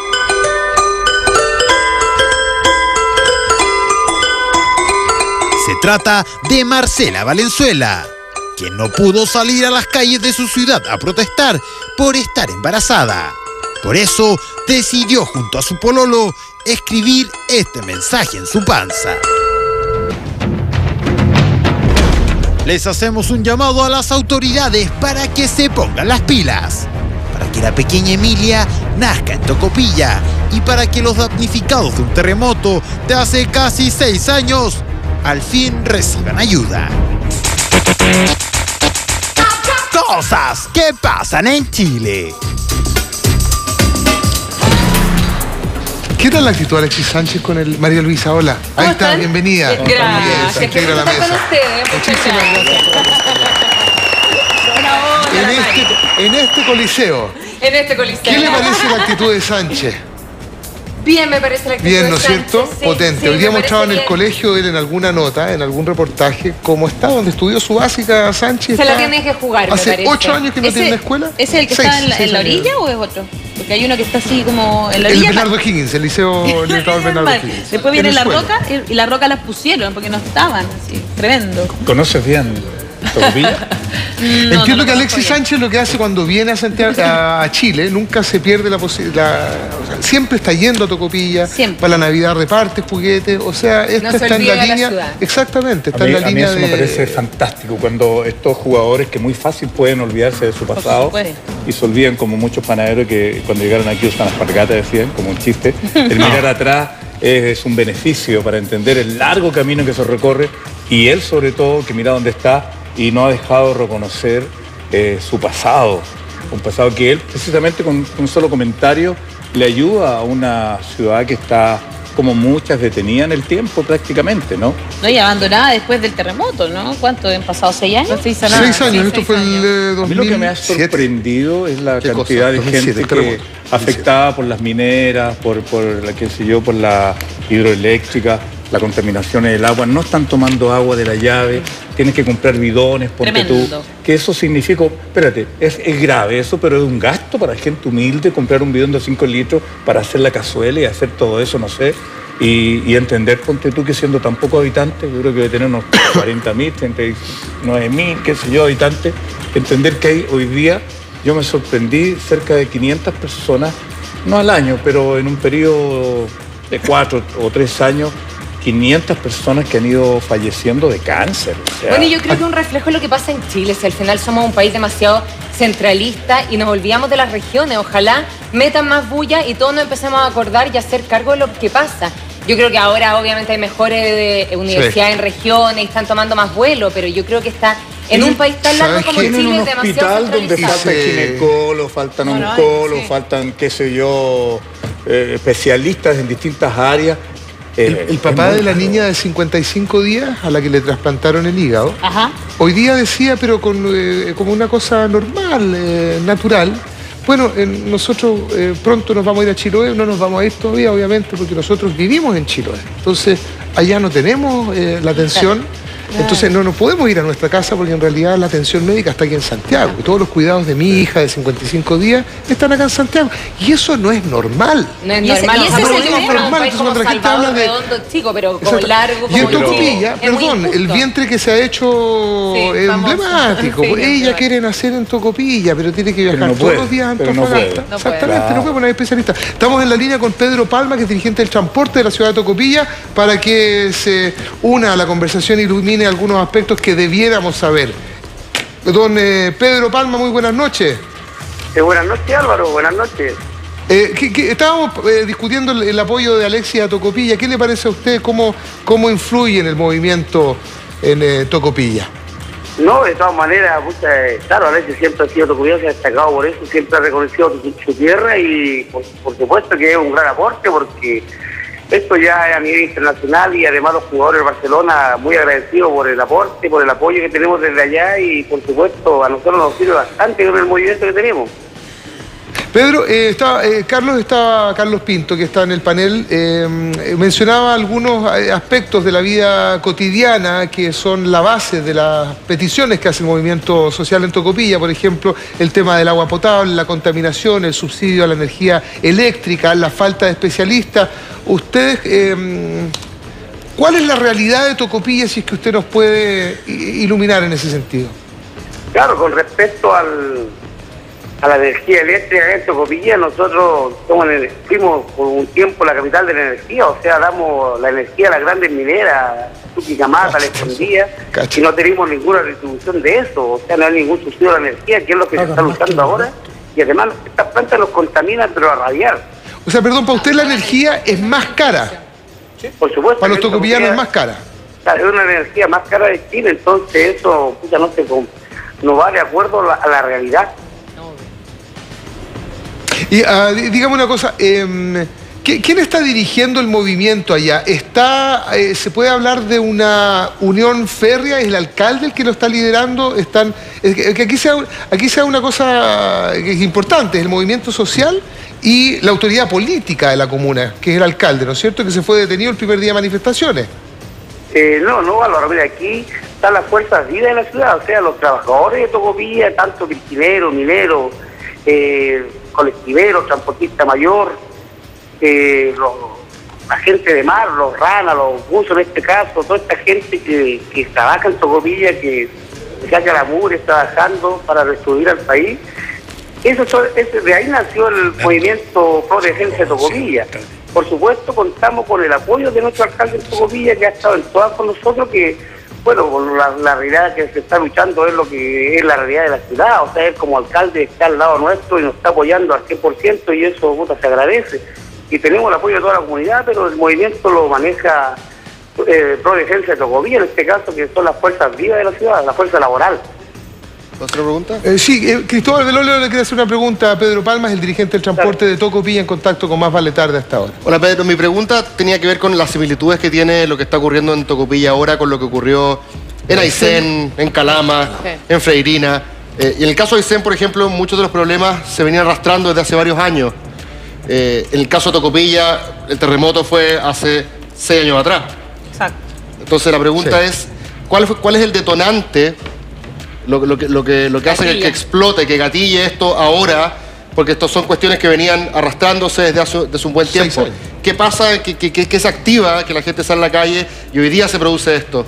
Se trata de Marcela Valenzuela, quien no pudo salir a las calles de su ciudad a protestar por estar embarazada. Por eso decidió junto a su pololo escribir este mensaje en su panza. Les hacemos un llamado a las autoridades para que se pongan las pilas, para que la pequeña Emilia nazca en Tocopilla y para que los damnificados de un terremoto de hace casi seis años al fin reciban ayuda. Cosas que pasan en Chile. ¿Qué tal la actitud de Alexis Sánchez con el María Luisa? Hola. Ahí está, están? bienvenida. Gracias, Se qué integra a la gusto estar con mesa. ustedes. Muchas Muchísimas gracias. En este, en este coliseo, En este coliseo. ¿qué le parece la actitud de Sánchez? Bien, me parece la actitud Bien, de ¿no es Sánchez, cierto? sí, Potente. sí, Hoy día me mostraba en parece el bien. colegio, él en alguna nota, en algún reportaje, cómo está, donde estudió su básica, Sánchez. Se la está- tiene que jugar, me ¿Hace parece. ocho años que no ¿Ese- tiene una escuela? ¿Ese es el que Seis, está en la, seis en la años. orilla o es otro? Porque hay uno que está así como en la El orilla. Bernardo Higgins, el liceo libertador Bernardo Higgins. Después viene En el la suelo. roca y, y la roca las pusieron porque no estaban, así, tremendo. ¿Conoces bien Tocopilla? No, Entiendo no lo que Alexis conozco Sánchez lo que hace cuando viene a, Santiago, a, a Chile, nunca se pierde la posibilidad, o sea, siempre está yendo a Tocopilla, Siempre. para la Navidad reparte juguetes, o sea, esta se está en olvida la de la línea, ciudad. exactamente, está A mí, en la a mí línea eso de... me parece fantástico, cuando estos jugadores que muy fácil pueden olvidarse de su pasado supuesto. y se olvidan como muchos panaderos que cuando llegaron aquí usan alpargatas, decían, como un chiste, el mirar atrás es, es un beneficio para entender el largo camino que se recorre y él sobre todo que mira dónde está y no ha dejado de reconocer eh, su pasado, un pasado que él precisamente con un solo comentario le ayuda a una ciudad que está como muchas detenidas en el tiempo prácticamente, ¿no? No, y abandonada después del terremoto, ¿no? ¿Cuánto? ¿Han pasado seis años? No se hizo nada. Seis años, Sí, esto seis fue el años. eh, A dos mí mil lo que me ha siete. sorprendido es la ¿Qué cosa? cantidad de dos mil siete, gente el que terremoto. afectada por las mineras, por, por la qué sé yo, por la hidroeléctrica, la contaminación del agua, no están tomando agua de la llave, tienes que comprar bidones, porque tú, Tremendo. que eso significa, espérate, es, es grave eso, pero es un gasto para gente humilde comprar un bidón de cinco litros para hacer la cazuela y hacer todo eso, no sé. Y, y entender, ponte tú, que siendo tan pocos habitantes, yo creo que debe tener unos cuarenta mil, treinta y nueve mil, qué sé yo, habitantes, entender que hay hoy día, yo me sorprendí, cerca de quinientas personas, no al año, pero en un periodo de cuatro o tres años, quinientas personas que han ido falleciendo de cáncer. O sea, Bueno, yo creo que es un reflejo de lo que pasa en Chile. Si al final somos un país demasiado centralista y nos olvidamos de las regiones. Ojalá metan más bulla y todos nos empecemos a acordar y a hacer cargo de lo que pasa. Yo creo que ahora obviamente hay mejores eh, universidades Sí. en regiones y están tomando más vuelo, pero yo creo que está en un país tan largo ¿Sabes como qué? Chile tienen un demasiado hospital donde centralizado. faltan Sí. ginecólogos, faltan No, no, oncólogos, sí. faltan, qué sé yo, eh, especialistas en distintas áreas. El, Eh, el es papá muy de la raro. niña de cincuenta y cinco días, a la que le trasplantaron el hígado, Ajá. hoy día decía, pero con, eh, como una cosa normal, eh, natural, bueno, eh, nosotros eh, pronto nos vamos a ir a Chiloé, no nos vamos a ir todavía, obviamente, porque nosotros vivimos en Chiloé. Entonces, allá no tenemos eh, la atención, entonces no nos podemos ir a nuestra casa porque en realidad la atención médica está aquí en Santiago. Y todos los cuidados de mi hija de cincuenta y cinco días están acá en Santiago. Y eso no es normal. No es Y ese- normal. y ese o sea, es por el último, tema. fuera un Normal, país entonces como cuando la gente Salvador, habla de- redondo, chico, pero como Exacto. largo, Y en como chico. Tocopilla, Es muy perdón, el injusto. vientre que se ha hecho Sí, es famoso. emblemático. Sí, Ella emblemático. quiere nacer en Tocopilla, pero tiene que viajar Pero no todos puede, los días a pero no Antofagasta. puede. No Exactamente, puede. no puede, porque no hay especialista. Estamos en la línea con Pedro Palma, que es dirigente del transporte de la ciudad de Tocopilla, para que se una a la conversación e ilumine algunos aspectos que debiéramos saber. Don eh, Pedro Palma, muy buenas noches. Eh, buenas noches, Álvaro, buenas noches. Eh, que- que estábamos eh, discutiendo el, el apoyo de Alexis a Tocopilla. ¿Qué le parece a usted? ¿Cómo, cómo influye en el movimiento en eh, Tocopilla? No, de todas maneras, pucha, eh, claro, Alexis siempre ha sido tocopilla, se ha destacado por eso, siempre ha reconocido su, su tierra y por, por supuesto que es un gran aporte porque esto ya es a nivel internacional y además los jugadores de Barcelona muy agradecidos por el aporte, por el apoyo que tenemos desde allá y por supuesto a nosotros nos sirve bastante con el movimiento que tenemos. Pedro, eh, está, eh, Carlos está, Carlos Pinto, que está en el panel, eh, mencionaba algunos eh, aspectos de la vida cotidiana que son la base de las peticiones que hace el movimiento social en Tocopilla, por ejemplo, el tema del agua potable, la contaminación, el subsidio a la energía eléctrica, la falta de especialistas. Ustedes, eh, ¿cuál es la realidad de Tocopilla, si es que usted nos puede i- iluminar en ese sentido? Claro, con respecto al, a la energía eléctrica en Tocopilla, nosotros somos, en el- fuimos por un tiempo la capital de la energía, o sea, damos la energía a las grandes mineras, Tuquicamata, La Escondida, Cacho. y no tenemos ninguna distribución de eso, o sea, no hay ningún subsidio a la energía, que es lo que se está luchando ahora, y además estas plantas nos contaminan, pero a radiar. O sea, perdón, para usted la energía es más cara, Por supuesto. para los que tocopillanos es Tocopilla- más cara. Claro, es una energía más cara de Chile, entonces eso pucha, no, se, com- no va de acuerdo a la, a la realidad. Y ah, dí- dígame una cosa, eh, ¿qui- ¿quién está dirigiendo el movimiento allá? ¿Está, eh, ¿Se puede hablar de una unión férrea? ¿Es el alcalde el que lo está liderando? Están, es que, que aquí, sea, aquí sea una cosa que es importante, es el movimiento social y la autoridad política de la comuna, que es el alcalde, ¿no es cierto?, que se fue detenido el primer día de manifestaciones. Eh, no, no, Álvaro, mira, aquí están las fuerzas vivas de la ciudad, o sea, los trabajadores de Tocopilla, tanto piscineros, mineros, eh, colectiveros, transportista mayor, eh, los, la gente de mar, los ranas, los buzos en este caso, toda esta gente que, que trabaja en Tocopilla, que se hace la mugre trabajando para destruir al país. Eso, eso, de ahí nació el movimiento Pro Defensa de Tocopilla. Por supuesto, contamos con el apoyo de nuestro alcalde de Tocopilla, que ha estado en todas con nosotros, que, bueno, con la, la realidad que se está luchando es lo que es la realidad de la ciudad. O sea, él como alcalde está al lado nuestro y nos está apoyando al cien por ciento y eso, puta, se agradece. Y tenemos el apoyo de toda la comunidad, pero el movimiento lo maneja eh, Pro Defensa de Tocopilla, en este caso, que son las fuerzas vivas de la ciudad, la fuerza laboral. ¿Otra pregunta? Eh, sí, eh, Cristóbal Belolio le quiere hacer una pregunta a Pedro Palmas, el dirigente del transporte claro. de Tocopilla, en contacto con Más Vale Tarde hasta ahora. Hola Pedro, mi pregunta tenía que ver con las similitudes que tiene lo que está ocurriendo en Tocopilla ahora con lo que ocurrió en Aysén, en Calama, sí. en Freirina. Eh, y en el caso de Aysén, por ejemplo, muchos de los problemas se venían arrastrando desde hace varios años. Eh, en el caso de Tocopilla, el terremoto fue hace seis años atrás. Exacto. Entonces la pregunta sí. es, ¿cuál, fue, ¿cuál es el detonante? Lo, lo, que, lo, que, lo que hace que, que explote, que gatille esto ahora, porque estas son cuestiones que venían arrastrándose desde hace, desde un buen tiempo. ¿Qué pasa? ¿Qué, qué, qué se activa? Que la gente sale a la calle y hoy día se produce esto.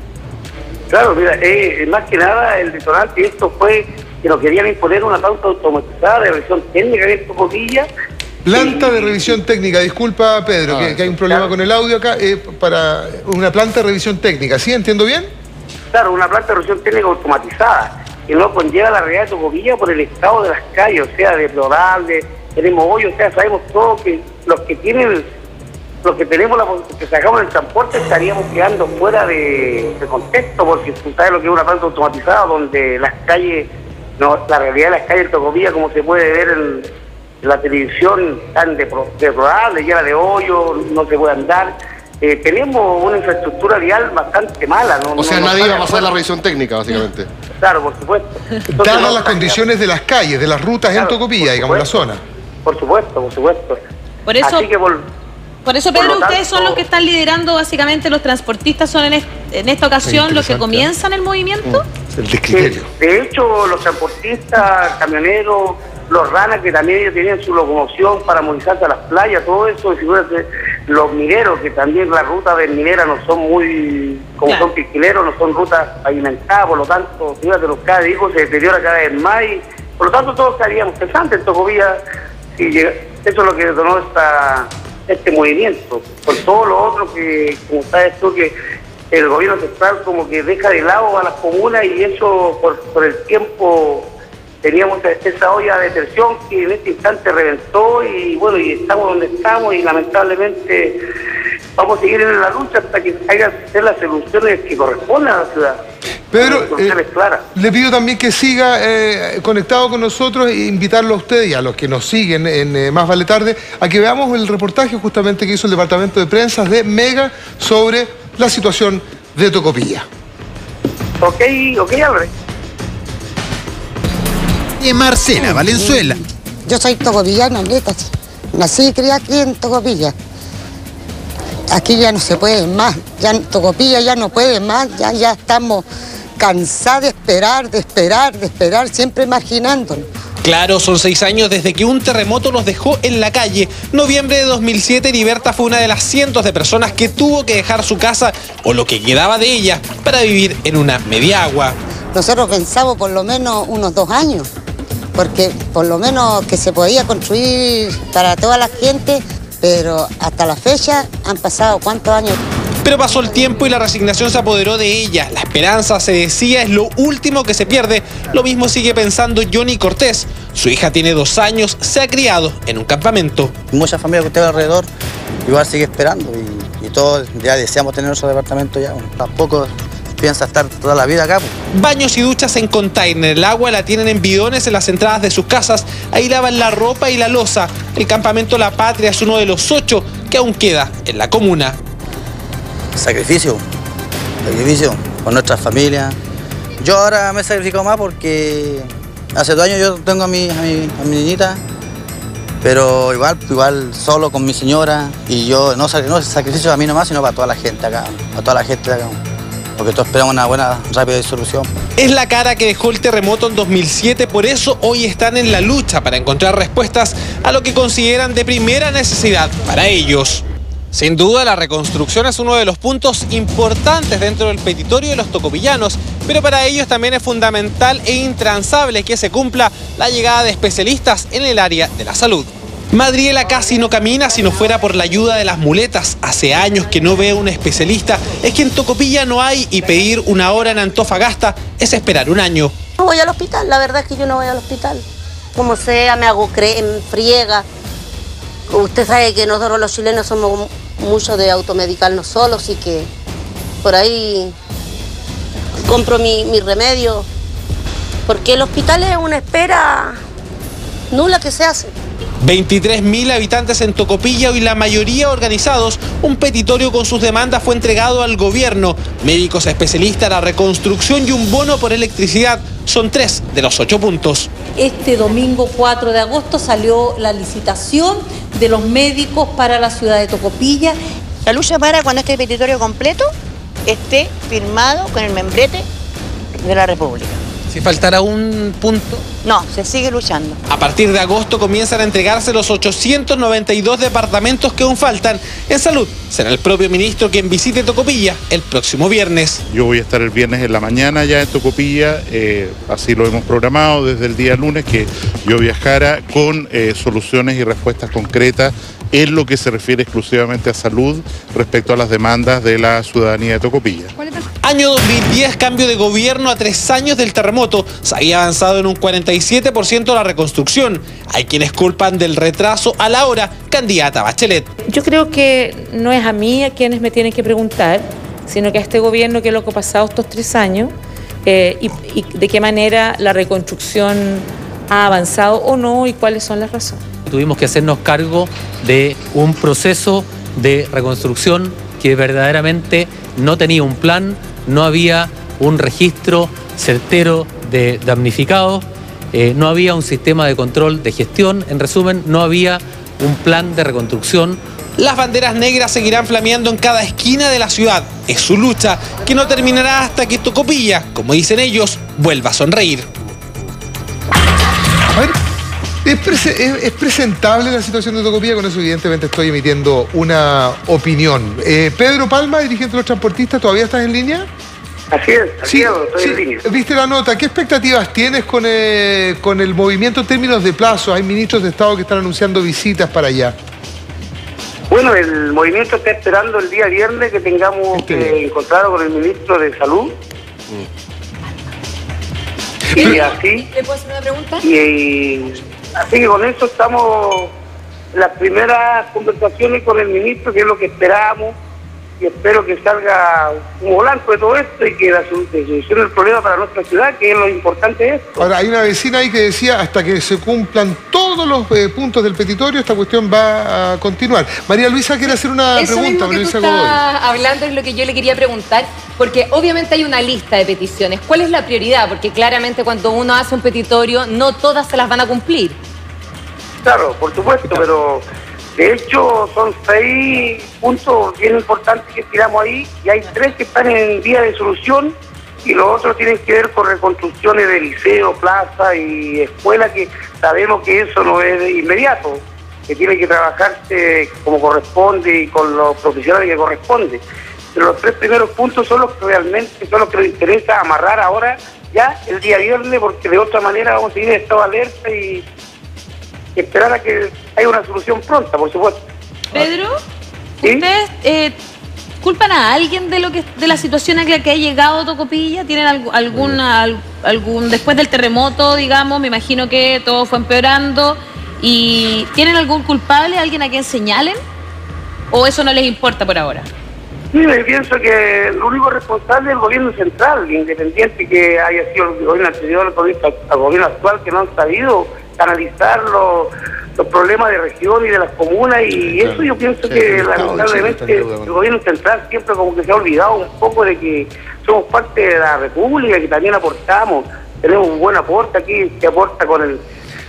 Claro, mira, eh, más que nada el detonante de esto fue que nos querían imponer una planta automatizada de revisión técnica en Tocopilla. Planta de revisión técnica, disculpa Pedro, ah, que, que hay un problema claro. con el audio acá, eh, para una planta de revisión técnica, ¿sí? ¿Entiendo bien? Claro, una planta de revisión técnica automatizada, que no conlleva la realidad de Tocopilla por el estado de las calles, o sea, deplorable, tenemos hoyos, o sea, sabemos todo que los que tienen, los que tenemos la que sacamos el transporte estaríamos quedando fuera de, de contexto, porque tú sabes lo que es una planta automatizada, donde las calles, no, la realidad de las calles de Tocopilla, como se puede ver en, en la televisión, tan deplorable, llena de hoyos, no se puede andar. Eh, tenemos una infraestructura vial bastante mala. No, o sea, no, nadie no va a pasar la revisión técnica, básicamente. Claro, por supuesto. Entonces, dadas no, las condiciones de las calles, de las rutas claro, en Tocopilla, digamos, la zona. Por supuesto, por supuesto. Por eso, Así que por, por eso Pedro, por ustedes tanto, son los que están liderando, básicamente, los transportistas son en, est en esta ocasión los que comienzan el movimiento. Mm, el descriterio. De, de hecho, los transportistas, camioneros, los ranas que también ellos tenían su locomoción para movilizarse a las playas, todo eso, y figúrate, los mineros, que también las rutas de minera no son muy, como claro. son piscineros, no son rutas pavimentadas, por lo tanto, fíjate, los cada hijo se deteriora cada vez más, y por lo tanto todos estaríamos cesantes en Tocopilla, y llega, eso es lo que detonó esta, este movimiento, por todo lo otro que, como sabes tú, que el gobierno central como que deja de lado a las comunas, y eso por, por el tiempo teníamos esa olla de detención que en este instante reventó, y bueno, y estamos donde estamos, y lamentablemente vamos a seguir en la lucha hasta que haya que hacer las soluciones que corresponden a la ciudad. Pedro, eh, le pido también que siga eh, conectado con nosotros e invitarlo a usted y a los que nos siguen en eh, Más Vale Tarde a que veamos el reportaje justamente que hizo el Departamento de Prensa de Mega sobre la situación de Tocopilla. Ok, ok, Albert. Marcela Valenzuela. Yo soy tocopillana, neta. Nací y crié aquí en Tocopilla. Aquí ya no se puede más. Ya en Tocopilla ya no puede más. Ya, ya estamos cansados de esperar, de esperar, de esperar, siempre marginándonos. Claro, son seis años desde que un terremoto nos dejó en la calle. Noviembre de dos mil siete, Liberta fue una de las cientos de personas que tuvo que dejar su casa, o lo que quedaba de ella, para vivir en una mediagua. Nosotros pensamos por lo menos unos dos años. Porque por lo menos que se podía construir para toda la gente, pero hasta la fecha han pasado cuántos años. Pero pasó el tiempo y la resignación se apoderó de ella. La esperanza, se decía, es lo último que se pierde. Lo mismo sigue pensando Johnny Cortés. Su hija tiene dos años, se ha criado en un campamento. Mucha familia que usted alrededor igual sigue esperando y, y todos ya deseamos tener nuestro departamento ya. Bueno, tampoco piensa estar toda la vida acá. Baños y duchas en container, el agua la tienen en bidones en las entradas de sus casas, ahí lavan la ropa y la loza. El campamento La Patria es uno de los ocho que aún queda en la comuna. Sacrificio, sacrificio con nuestras familias. Yo ahora me he sacrificado más porque hace dos años yo tengo a mi, a mi, a mi niñita Pero igual, igual solo con mi señora y yo, no, no es sacrificio a mí nomás, sino para toda la gente acá, para toda la gente de acá. Porque todos esperamos una buena, rápida disolución. Es la cara que dejó el terremoto en dos mil siete, por eso hoy están en la lucha para encontrar respuestas a lo que consideran de primera necesidad para ellos. Sin duda, la reconstrucción es uno de los puntos importantes dentro del petitorio de los tocopillanos, pero para ellos también es fundamental e intransable que se cumpla la llegada de especialistas en el área de la salud. Madriela casi no camina si no fuera por la ayuda de las muletas. Hace años que no ve a un especialista. Es que en Tocopilla no hay y pedir una hora en Antofagasta es esperar un año. No voy al hospital, la verdad es que yo no voy al hospital. Como sea, me hago cre me friega. Usted sabe que nosotros los chilenos somos mucho de automedicarnos solos y que por ahí compro mi, mi remedio. Porque el hospital es una espera nula que se hace. veintitrés mil habitantes en Tocopilla y la mayoría organizados. Un petitorio con sus demandas fue entregado al gobierno. Médicos especialistas, la reconstrucción y un bono por electricidad son tres de los ocho puntos. Este domingo cuatro de agosto salió la licitación de los médicos para la ciudad de Tocopilla. La lucha para cuando este petitorio completo esté firmado con el membrete de la República. Si faltara un punto. No, se sigue luchando. A partir de agosto comienzan a entregarse los ochocientos noventa y dos departamentos que aún faltan. En salud será el propio ministro quien visite Tocopilla el próximo viernes. Yo voy a estar el viernes en la mañana ya en Tocopilla, eh, así lo hemos programado desde el día lunes, que yo viajara con eh, soluciones y respuestas concretas en lo que se refiere exclusivamente a salud respecto a las demandas de la ciudadanía de Tocopilla. Año dos mil diez, cambio de gobierno a tres años del terremoto. Se había avanzado en un cuarenta y siete por ciento la reconstrucción. Hay quienes culpan del retraso a la hora candidata Bachelet. Yo creo que no es a mí a quienes me tienen que preguntar, sino que a este gobierno qué es lo que ha pasado estos tres años eh, y, y de qué manera la reconstrucción ha avanzado o no y cuáles son las razones. Tuvimos que hacernos cargo de un proceso de reconstrucción que verdaderamente no tenía un plan, no había un registro certero de damnificados, eh, no había un sistema de control de gestión, en resumen, no había un plan de reconstrucción. Las banderas negras seguirán flameando en cada esquina de la ciudad. Es su lucha que no terminará hasta que Tocopilla, como dicen ellos, vuelva a sonreír. A ver, ¿es, prese es, es presentable la situación de Tocopilla? Con eso evidentemente estoy emitiendo una opinión. Eh, Pedro Palma, dirigente de los transportistas, ¿todavía estás en línea? Así es, así sí, es, estoy sí, en línea. Viste la nota. ¿Qué expectativas tienes con, eh, con el movimiento en términos de plazo? Hay ministros de Estado que están anunciando visitas para allá. Bueno, el movimiento está esperando el día viernes que tengamos este que encontrar con el ministro de Salud. Mm. Y así... ¿Le puedo hacer una pregunta? Y, y así que con eso estamos en las primeras conversaciones con el ministro, que es lo que esperamos. Y espero que salga un blanco de todo esto y que la solución del problema para nuestra ciudad, que es lo importante de esto. Ahora, hay una vecina ahí que decía, hasta que se cumplan todos los eh, puntos del petitorio, esta cuestión va a continuar. María Luisa quiere hacer una Eso pregunta. Mismo que tú estás hablando es lo que yo le quería preguntar, porque obviamente hay una lista de peticiones. ¿Cuál es la prioridad? Porque claramente cuando uno hace un petitorio, no todas se las van a cumplir. Claro, por supuesto, pero... De hecho, son seis puntos bien importantes que tiramos ahí y hay tres que están en vía de solución y los otros tienen que ver con reconstrucciones de liceo, plaza y escuela, que sabemos que eso no es de inmediato, que tiene que trabajarse como corresponde y con los profesionales que corresponde. Pero los tres primeros puntos son los que realmente son los que nos interesa amarrar ahora ya el día viernes, porque de otra manera vamos a seguir en estado de alerta y... esperar a que haya una solución pronta, por supuesto. Pedro, ¿sí? ¿Ustedes eh, culpan a alguien de lo que de la situación a la que ha llegado Tocopilla? ¿Tienen algo, alguna, algún, después del terremoto, digamos, me imagino que todo fue empeorando, y ¿tienen algún culpable, alguien a quien señalen? ¿O eso no les importa por ahora? Sí, yo pienso que el único responsable es el gobierno central, independiente que haya sido el gobierno anterior al gobierno actual, que no han sabido canalizar los, los problemas de región y de las comunas, y claro, eso yo pienso sí, que lamentablemente el gobierno central siempre como que se ha olvidado un poco de que somos parte de la República, que también aportamos, tenemos un buen aporte aquí, que aporta con el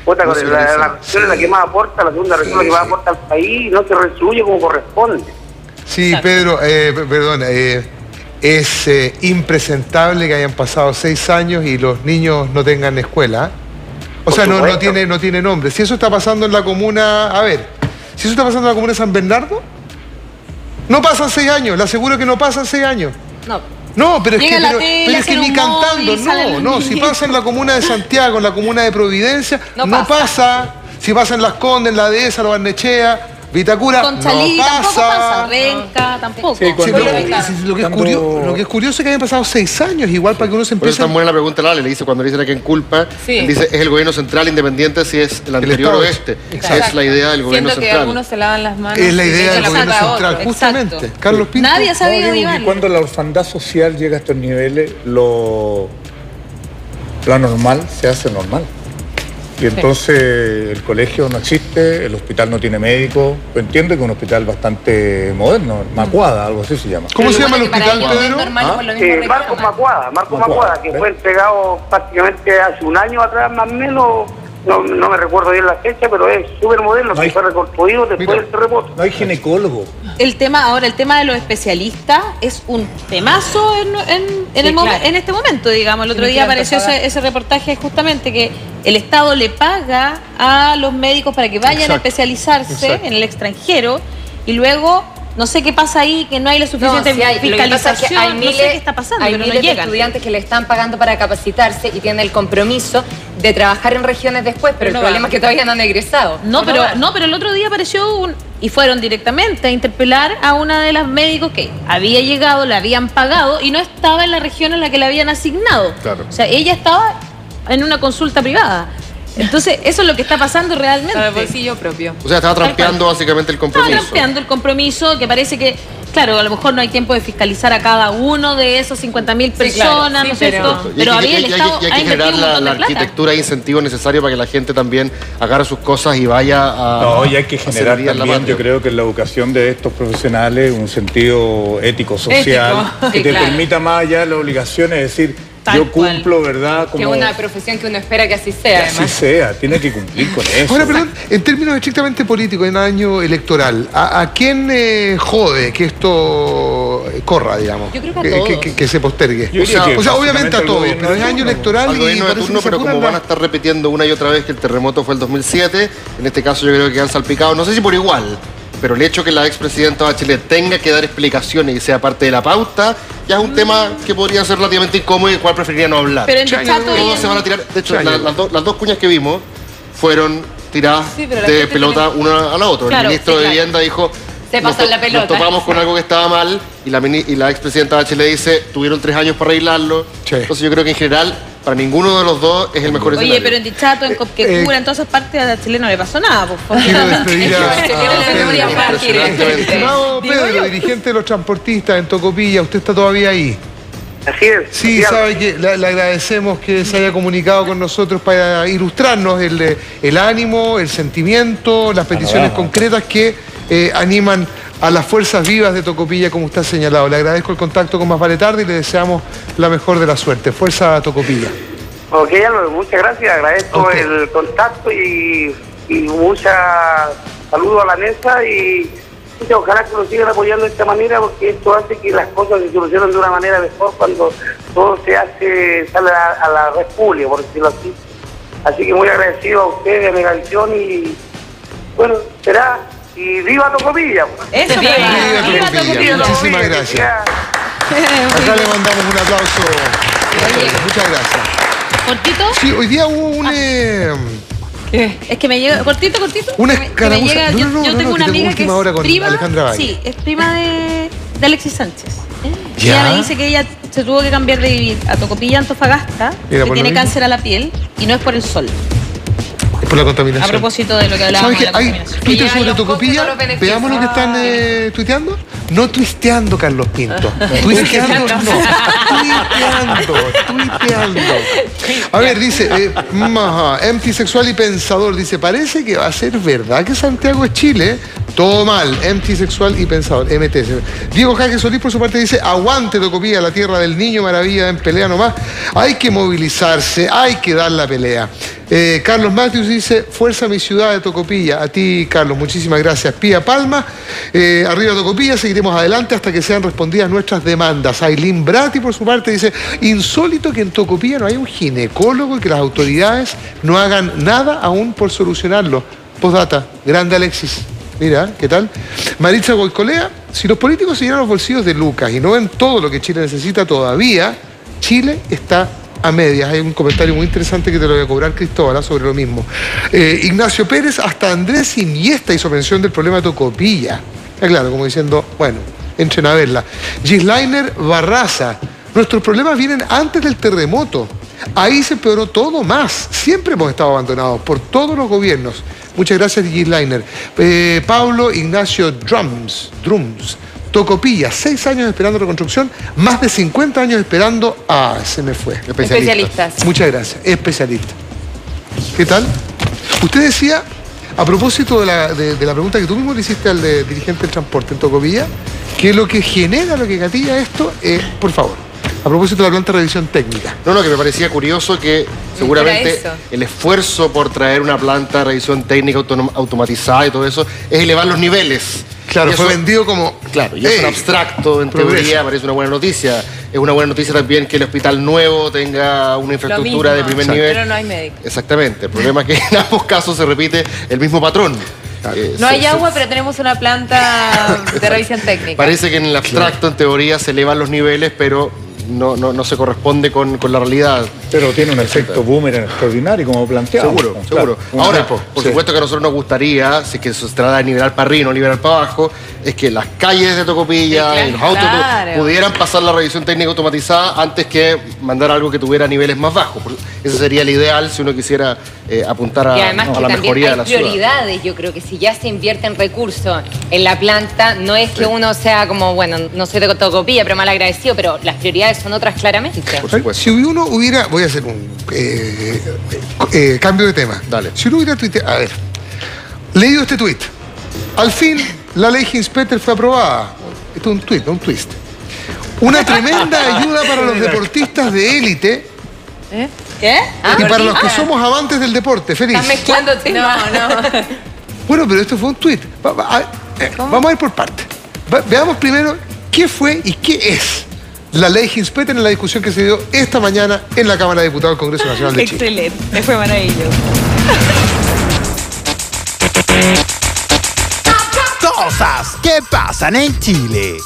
Puta, No la, se la, resuelve. la región es la que más aporta, la segunda región es la que más aporta al país y no se resuelve como corresponde. Sí, Pedro, eh, p- perdón, eh, es eh, impresentable que hayan pasado seis años y los niños no tengan escuela. O sea, no, no, tiene, no tiene nombre. Si eso está pasando en la comuna, a ver, si eso está pasando en la comuna de San Bernardo, no pasan seis años, le aseguro que no pasan seis años. No. No, pero es Llega que, la pero, tele, pero es que hacen ni un cantando, móvil, salen no, los no, si niños. pasa en la comuna de Santiago, en la comuna de Providencia, No no, pasa. pasa. Si pasa en Las Condes, en la Dehesa, Lo Barnechea, Vitacura, Conchalí no tampoco pasa. pasa, Renca tampoco. Sí, cuando- Pero, sí, claro. sí, lo, que es curio- lo que es curioso es que hayan pasado seis años, igual para que uno se Por eso empiece... es tan buena la pregunta de Lale, le dice cuando le dicen a quién culpa, Sí. él dice es el gobierno central independiente si es el anterior Estado. o este. Exacto. Es la idea del gobierno Siento que central. algunos se lavan las manos. Es la y idea le del echan la gobierno culpa a central, otro. justamente. Exacto. Carlos Pinto. Nadie ha No, sabido digo que llevarlo. cuando la orfandad social llega a estos niveles, lo, lo anormal se hace normal. Y entonces el colegio no existe, el hospital no tiene médico. Entiendo que es un hospital bastante moderno, Macuada, algo así se llama. ¿Cómo se llama el hospital, Pedro? ¿Ah? Eh, Marcos Macuada, Marcos Macuada, Macuada, que ¿ves? fue entregado prácticamente hace un año atrás, más o menos, no, no me recuerdo bien la fecha, pero es súper moderno, que fue reconstruido después del terremoto. No hay ginecólogo. El tema, ahora, el tema de los especialistas es un temazo en, en, en Sí, el momen- claro. en este momento, digamos. El otro Sí, día claro, apareció pagar. ese, ese reportaje justamente que el Estado le paga a los médicos para que vayan Exacto. a especializarse Exacto. en el extranjero y luego, no sé qué pasa ahí, que no hay la suficiente No, sí hay. Lo que pasa es que fiscalización, hay no miles, sé qué está pasando, hay pero no miles de llegan. estudiantes que le están pagando para capacitarse y tienen el compromiso de trabajar en regiones después, pero, Pero el no problema van. es que todavía no han egresado. No, pero van. no, pero el otro día apareció un y fueron directamente a interpelar a una de las médicos que había llegado, le habían pagado y no estaba en la región en la que le habían asignado. Claro. O sea, ella estaba en una consulta privada. Entonces, eso es lo que está pasando realmente. Para el bolsillo propio. O sea, estaba trampeando básicamente el Estaba compromiso. trampeando el compromiso, que parece que, claro, a lo mejor no hay tiempo de fiscalizar a cada uno de esos cincuenta mil Sí, claro. personas, Sí, ¿no es pero- cierto? Y Pero hay, había que- el y hay que- Estado y hay ha que invertido generar un la, montón la de plata. arquitectura e incentivo necesario para que la gente también agarre sus cosas y vaya a. No, y hay que a generar servir a la también, patria. yo creo que en la educación de estos profesionales un sentido ético, social, Ético, que sí, te claro. permita más allá de las obligaciones, es decir, Tal yo cual. cumplo, ¿verdad? Que es Como una profesión que uno espera que así sea, que así además. sea, tiene que cumplir con eso. Ahora, perdón, en términos estrictamente políticos, en año electoral, ¿a, a quién eh, jode que esto eh, corra, digamos? Yo creo que a que, todos. que- que- que se postergue. Yo O sea, diría que o sea, obviamente básicamente a al todos, gobierno pero es de año turno. electoral Al y gobierno de parece que turno, se pero como apuran van a las- estar repitiendo una y otra vez que el terremoto fue el dos mil siete, en este caso yo creo que han salpicado, no sé si por igual, pero el hecho que la expresidenta Bachelet tenga que dar explicaciones y sea parte de la pauta, ya es un tema que podría ser relativamente incómodo y del cual preferiría no hablar. Pero en Chato y Todos en- se van a tirar, de hecho, Chayo. la- las, dos- las dos cuñas que vimos fueron tiradas Sí, pero la de gente pelota una a la otra. Claro, el ministro sí, de claro. Vivienda dijo... Se nos pasan to- la pelota. Nos topamos con algo que estaba mal y la, mini- y la expresidenta Bachelet dice, tuvieron tres años para arreglarlo. Entonces yo creo que en general, para ninguno de los dos es el mejor Oye, escenario. pero en Dichato, en Copquecura, eh, en todas esas partes a Chile no le pasó nada. Pues, Quiero despedir a, a memoria Pedro. mártir, impresionantemente. Estimado Digo Pedro, yo. dirigente de los transportistas en Tocopilla, ¿usted está todavía ahí? Así es. Sí, sabe que le, le agradecemos que se haya comunicado con nosotros para ilustrarnos el, eh, el ánimo, el sentimiento, las peticiones Panorama. concretas que eh, animan a las fuerzas vivas de Tocopilla, como usted ha señalado. Le agradezco el contacto con Más Vale Tarde y le deseamos la mejor de la suerte. Fuerza a Tocopilla. Ok, Álvaro, muchas gracias, agradezco Ok. el contacto y, y muchas saludos a la mesa y pucha, ojalá que nos sigan apoyando de esta manera porque esto hace que las cosas se solucionen de una manera mejor cuando todo se hace, sale a, a la red pública, por decirlo así. Así que muy agradecido a ustedes, a Megavisión y bueno, será y viva Tocopilla. Eso, viva, Viva viva Tocopilla, muchísimas que gracias. siga- Acá le mandamos un aplauso. Muchas gracias. ¿Cortito? Sí, hoy día hubo un... eh, Es que me llega, cortito, cortito. Una que me- que me escaramuza. llega- No, yo, no, no, yo no, tengo que una tengo amiga que última es hora con prima, Alejandra Valle. sí, es prima de, de Alexis Sánchez. Ya. Ella me dice que ella se tuvo que cambiar de vivir a Tocopilla, Antofagasta, Mira, que por lo tiene mismo. cáncer a la piel y no es por el sol. Es por la contaminación. A propósito de lo que hablábamos ¿Sabes de qué? la Hay contaminación. Twitter llevan sobre los costos y Tocopilla. no los beneficios. Veamos lo que están eh, tuiteando. no tuisteando, Carlos Pinto. Tuisteando, no. Tuiteando, tuiteando. A ver, dice, eh, maja, empty sexual y pensador. Dice, parece que va a ser verdad que Santiago es Chile. Todo mal, empty sexual y pensador, M T S. Diego Jaque Solís, por su parte, dice, aguante Tocopilla, la tierra del niño maravilla en pelea nomás. Hay que movilizarse, hay que dar la pelea. Eh, Carlos Matthews dice, fuerza mi ciudad de Tocopilla. A ti, Carlos, muchísimas gracias. Pía Palma, eh, arriba Tocopilla, seguiremos adelante hasta que sean respondidas nuestras demandas. Ailín Brati, por su parte, dice, insólito que en Tocopilla no haya un ginecólogo y que las autoridades no hagan nada aún por solucionarlo. Postdata, grande Alexis. Mira, ¿qué tal? Maritza Goicolea, si los políticos se llenan los bolsillos de Lucas y no ven todo lo que Chile necesita todavía, Chile está a medias. Hay un comentario muy interesante que te lo voy a cobrar, Cristóbal, sobre lo mismo. Eh, Ignacio Pérez, hasta Andrés Iniesta hizo mención del problema de Tocopilla. Eh, claro, como diciendo, bueno, entren a verla. Gislainer Barraza, nuestros problemas vienen antes del terremoto. Ahí se empeoró todo más. Siempre hemos estado abandonados por todos los gobiernos. Muchas gracias, Gislainer. Eh, Pablo Ignacio Drums, Drums. Tocopilla, seis años esperando reconstrucción, más de cincuenta años esperando... Ah, se me fue. Especialistas. Especialistas. Muchas gracias, especialista. ¿Qué tal? Usted decía, a propósito de la, de, de la pregunta que tú mismo le hiciste al de, dirigente del transporte en Tocopilla, que lo que genera, lo que gatilla esto, eh, por favor, a propósito de la planta de revisión técnica. No, no, que me parecía curioso que seguramente el esfuerzo por traer una planta de revisión técnica automatizada y todo eso es elevar los niveles. Claro, y fue eso, vendido como... Claro, y es un abstracto, en progreso. teoría, parece una buena noticia. Es una buena noticia también que el hospital nuevo tenga una infraestructura de primer Exacto. nivel. Pero no hay médico. Exactamente. El problema es que en ambos casos se repite el mismo patrón. Eh, No se, hay se, agua, pero tenemos una planta de revisión técnica. Parece que en el abstracto, en teoría, se elevan los niveles, pero no, no, no se corresponde con, con la realidad. Pero tiene un efecto boomerang extraordinario, como planteado. Seguro, seguro. Claro, Ahora, tiempo, por sí. supuesto que a nosotros nos gustaría, si es que se trata de nivelar para arriba, no nivelar para abajo, es que las calles de Tocopilla, Sí, claro. y los autos Claro. pudieran pasar la revisión técnica automatizada antes que mandar algo que tuviera niveles más bajos. Ese sería el ideal si uno quisiera eh, apuntar a, Y además a que la también mejoría de hay la ciudad. prioridades. Yo creo que si ya se invierten recursos en la planta, no es que uno sea como, bueno, no soy de Tocopilla, pero mal agradecido, pero las prioridades son otras claramente. Si uno hubiera... Voy a hacer un eh, eh, cambio de tema. Dale. Si uno hubiera tuiteado... A ver. Leído este tuit. Al fin, la ley Hinspeter fue aprobada. Esto es un tuit, no un twist. Una tremenda ayuda para los deportistas de élite ¿Eh? ¿Qué? y para los que somos amantes del deporte. Feliz. Estás mezclando temas. No, no. Bueno, pero esto fue un tuit. Va, va, eh, vamos a ir por partes. Va, veamos primero qué fue y qué es la ley Hinspeter en la discusión que se dio esta mañana en la Cámara de Diputados del Congreso Nacional de Chile. Excelente, fue maravilloso. Cosas que pasan en Chile.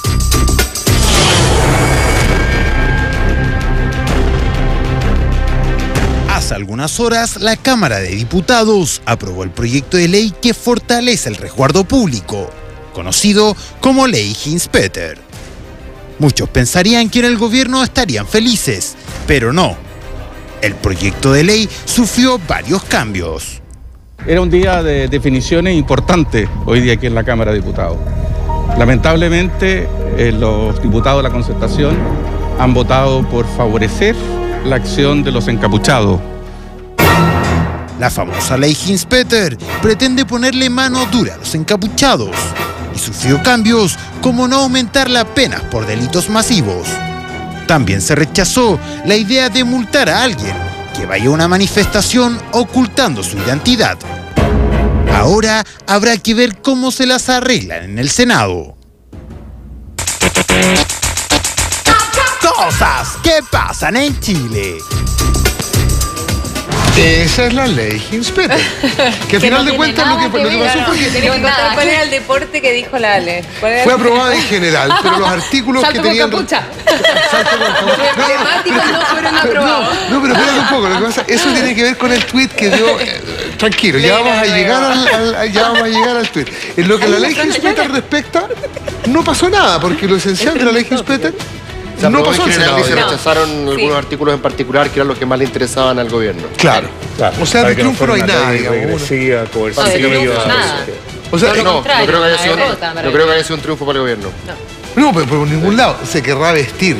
Hace algunas horas, la Cámara de Diputados aprobó el proyecto de ley que fortalece el resguardo público, conocido como Ley Hinspeter. Muchos pensarían que en el gobierno estarían felices, pero no. El proyecto de ley sufrió varios cambios. Era un día de definiciones importantes hoy día aquí en la Cámara de Diputados. Lamentablemente, eh, los diputados de la Concertación han votado por favorecer la acción de los encapuchados. La famosa ley Hinspeter pretende ponerle mano dura a los encapuchados y sufrió cambios como no aumentar las penas por delitos masivos. También se rechazó la idea de multar a alguien que vaya a una manifestación ocultando su identidad. Ahora habrá que ver cómo se las arreglan en el Senado. Cosas que pasan en Chile. Esa es la ley Hinspeter. Que al final de cuentas lo que, lo que pasó fue que Tenemos que contar cuál era el deporte que dijo la Ale. fue aprobada en general, pero los artículos Salto que tenían... con capucha. Los emblemáticos no fueron aprobados. No, pero espérate un poco, lo que pasa, eso tiene que ver con el tuit que dio... Eh, tranquilo, ya vamos a llegar al, al, ya vamos a llegar al tuit. En lo que la ley Hinspeter respecta, no pasó nada, porque lo esencial de la ley Hinspeter Se no aprobó pasó en al general Senado. y se digamos. rechazaron algunos artículos en particular que eran los que más le interesaban al gobierno. Claro. O sea, Para de que no triunfo no fuera hay una nada, ley digamos. regresiva, coercitiva, Básicamente, eso, nada. sí. O sea, Todo lo No, no contrario, creo que haya una sido, derrota, no creo que haya sido un triunfo para el gobierno. No, pero por ningún lado se querrá vestir.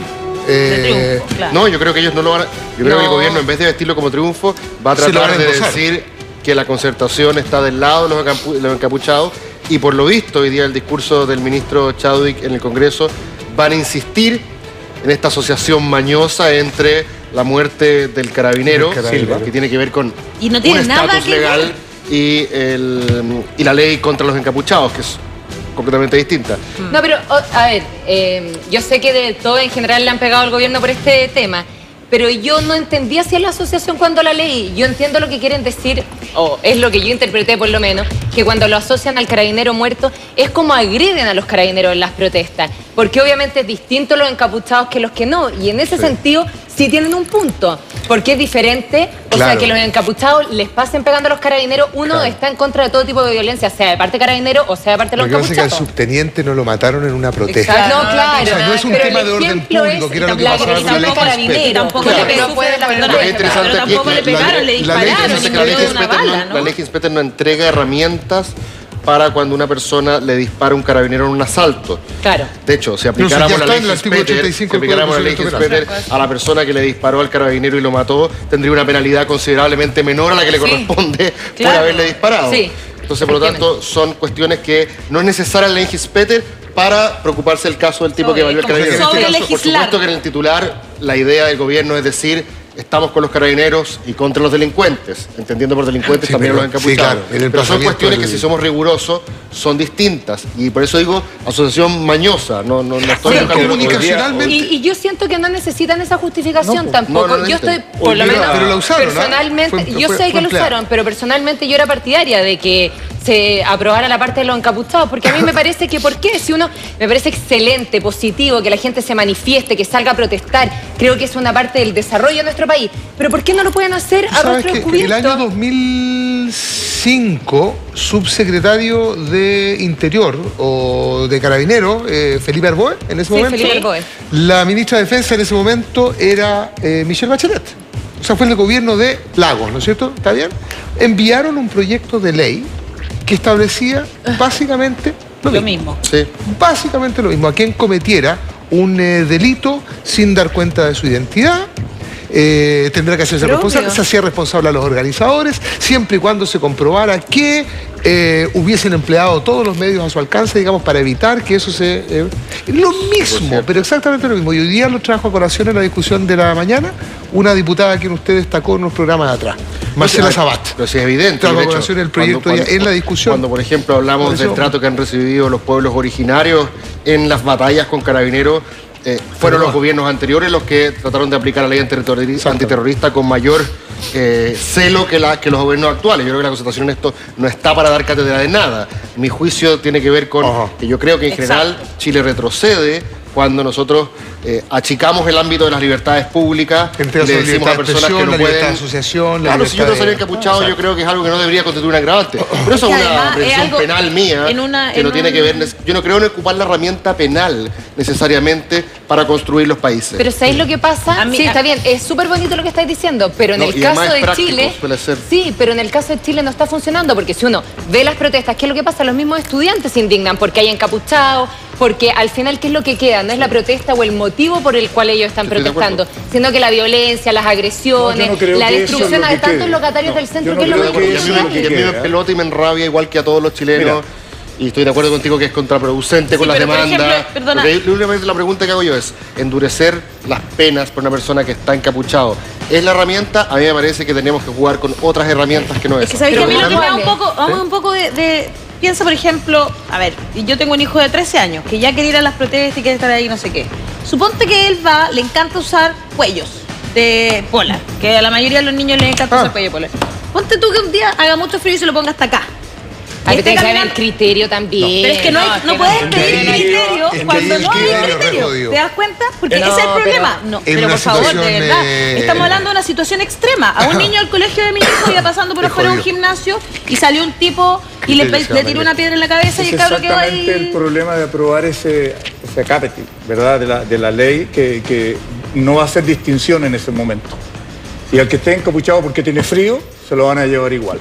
Eh, No, yo creo que ellos no lo van a... Yo creo No. que el gobierno, en vez de vestirlo como triunfo, va a Se lo van tratar a de endosar. decir que la concertación está del lado de los, encapu- los encapuchados y por lo visto, hoy día el discurso del ministro Chadwick en el Congreso van a insistir en esta asociación mañosa entre la muerte del carabinero, Del carabinero. Silva, que tiene que ver con Y no tiene un nada estatus que legal ver. y, el, y la ley contra los encapuchados, que es completamente distinta. No, pero, o- a ver, eh, yo sé que de todo en general le han pegado al gobierno por este tema, pero yo no entendía si es la asociación cuando la leí. Yo entiendo lo que quieren decir, o es lo que yo interpreté por lo menos, que cuando lo asocian al carabinero muerto es como agreden a los carabineros en las protestas, porque obviamente es distinto los encapuchados que los que no, y en ese Sí. sentido sí tienen un punto, porque es diferente, o Claro. sea, que los encapuchados les pasen pegando a los carabineros, uno Claro. está en contra de todo tipo de violencia, sea de parte carabinero o sea de parte de Lo los que pasa es que al encapuchados. subteniente no lo mataron en una protesta. Exacto. No, claro. O sea, no es un Pero tema el de orden ejemplo público, es- que era lo que la- pasaba y con la ley tampoco Carabinero. carabinero, tampoco Claro. le pegó, puede la Lo que es interesante pero aquí tampoco es le que la- pegaron, le la ley dispararon dice y que la ley murió de una Gispeter no- bala, ¿no? La ley Gispeter no entrega herramientas para cuando una persona le dispara a un carabinero en un asalto. Claro. De hecho, si Pero eso ya aplicáramos la está ley en el artículo Gispeter, ochenta y si cinco del aplicáramos la ley Código de Procedimiento Gispeter a la persona que le disparó al carabinero y lo mató, tendría una penalidad considerablemente menor a la que le Sí. corresponde Claro. por haberle disparado. Sí. Entonces, por lo tanto, son cuestiones que no es necesaria la ley Gispeter para preocuparse del caso del tipo Sobre- que valió el como que carabinero. sobre En este caso, por legislar. supuesto que en el titular la idea del gobierno es decir, estamos con los carabineros y contra los delincuentes, entendiendo por delincuentes Sí, también pero- a los encapuchados. sí, claro, en el pero son pasamiento cuestiones que del- si somos rigurosos son distintas y por eso digo asociación mañosa, no, no, no estoy Sí, buscando- comunicacionalmente- Y, y yo siento que no necesitan esa justificación No, tampoco. no, no, no yo estoy, necesitan. por lo Pero- menos, pero la usaron, ¿ah? personalmente, Fue- yo fue- sé fue que lo empleada. usaron, pero personalmente yo era partidaria de que se aprobara la parte de los encapuchados, porque a mí me parece que, ¿por qué? Si uno, me parece excelente, positivo, que la gente se manifieste, que salga a protestar, creo que es una parte del desarrollo de nuestro país, pero ¿por qué no lo pueden hacer a ¿Sabes rostro que descubierto? el año dos mil cinco, subsecretario de Interior o de Carabinero, eh, Felipe Arboe, en ese Sí, momento, Felipe Arboe. la ministra de Defensa en ese momento era eh, Michelle Bachelet. O sea, fue en el gobierno de Lagos, ¿no es cierto? ¿Está bien? Enviaron un proyecto de ley que establecía básicamente lo Lo mismo. mismo. Sí. Básicamente lo mismo. A quien cometiera un eh, delito sin dar cuenta de su identidad, eh, tendrá que hacerse Pero responsable. obvio. Se hacía responsable a los organizadores, siempre y cuando se comprobara que eh, hubiesen empleado todos los medios a su alcance, digamos, para evitar que eso se... eh, lo mismo, pero exactamente lo mismo. Y hoy día lo trajo a colación en la discusión de la mañana una diputada que usted destacó en unos programas de atrás, Marcela Sabat. Pero sí es evidente. Trajo de a hecho, colación el cuando- proyecto ya cuando- en la discusión. Cuando, por ejemplo, hablamos Por eso- del trato que han recibido los pueblos originarios en las batallas con carabineros, eh, fueron Pero- los gobiernos anteriores los que trataron de aplicar la ley antiterrorista, antiterrorista con mayor eh, celo que, la, que los gobiernos actuales. Yo creo que la concentración en esto no está para dar cátedra de nada. Mi juicio tiene que ver con que yo creo que en general Chile retrocede cuando nosotros eh, achicamos el ámbito de las libertades públicas Entre y le la decimos libertad a de personas que expresión, no la libertad pueden... de asociación, la Claro, si yo libertad no salía de- encapuchado, yo creo que es algo que no debería constituir un agravante. Pero eso Que es una además es apreciación algo penal mía en una- que en no tiene un- que ver... nece- Yo no creo en ocupar la herramienta penal necesariamente para construir los países. Pero ¿sabéis lo que pasa? A mí- sí, está bien, es súper bonito lo que estáis diciendo, pero en No, el y caso además es de práctico, Chile... suele ser. Sí, pero en el caso de Chile no está funcionando, porque si uno ve las protestas, ¿qué es lo que pasa? Los mismos estudiantes se indignan porque hay encapuchados, porque al final, ¿qué es lo que queda? No es la protesta o el motivo por el cual ellos están Estoy de protestando, sino que la violencia, las agresiones, No, yo no creo la que eso es destrucción lo de que tantos quede. locatarios No, del centro, yo que es no lo creo más que Y a mí eso me- es lo que y a mí me queda. pelota y me enrabia igual que a todos los chilenos. Y estoy de acuerdo contigo que es contraproducente con Sí, las pero, por demandas. ejemplo, perdona. Porque yo- únicamente la pregunta que hago yo es, endurecer las penas por una persona que está encapuchado, ¿es la herramienta? A mí me parece que tenemos que jugar con otras herramientas que no es. Es que sabéis que a mí lo que me da un ¿cuáles? poco, vamos un poco de, de- piensa por ejemplo, a ver, yo tengo un hijo de trece años que ya quiere ir a las protestas y quiere estar ahí no sé qué. Suponte que él va, le encanta usar cuellos de polar, que a la mayoría de los niños les encanta Ah. usar cuello de polar. Ponte tú que un día haga mucho frío y se lo ponga hasta acá. Hay Y que esté tener caminando- criterio también. Pero es que no, hay- no puedes pedir que- criterio es que cuando el no hay criterio es re criterio. jodido. ¿Te das cuenta? Porque No, ese es el pero- problema. No, En pero una por favor, de situación, verdad. eh, Estamos hablando de una situación extrema. A un niño del colegio de mi hijo iba pasando por Es afuera de un jodido. gimnasio y salió un tipo y le, Criterio se le llama tiró el- una piedra en la cabeza y Es el cabro quedó exactamente el ahí. problema de aprobar ese, ese acápite, ¿verdad? De la, de la ley que, que no va a hacer distinción en ese momento. Y al que esté encapuchado porque tiene frío, se lo van a llevar igual.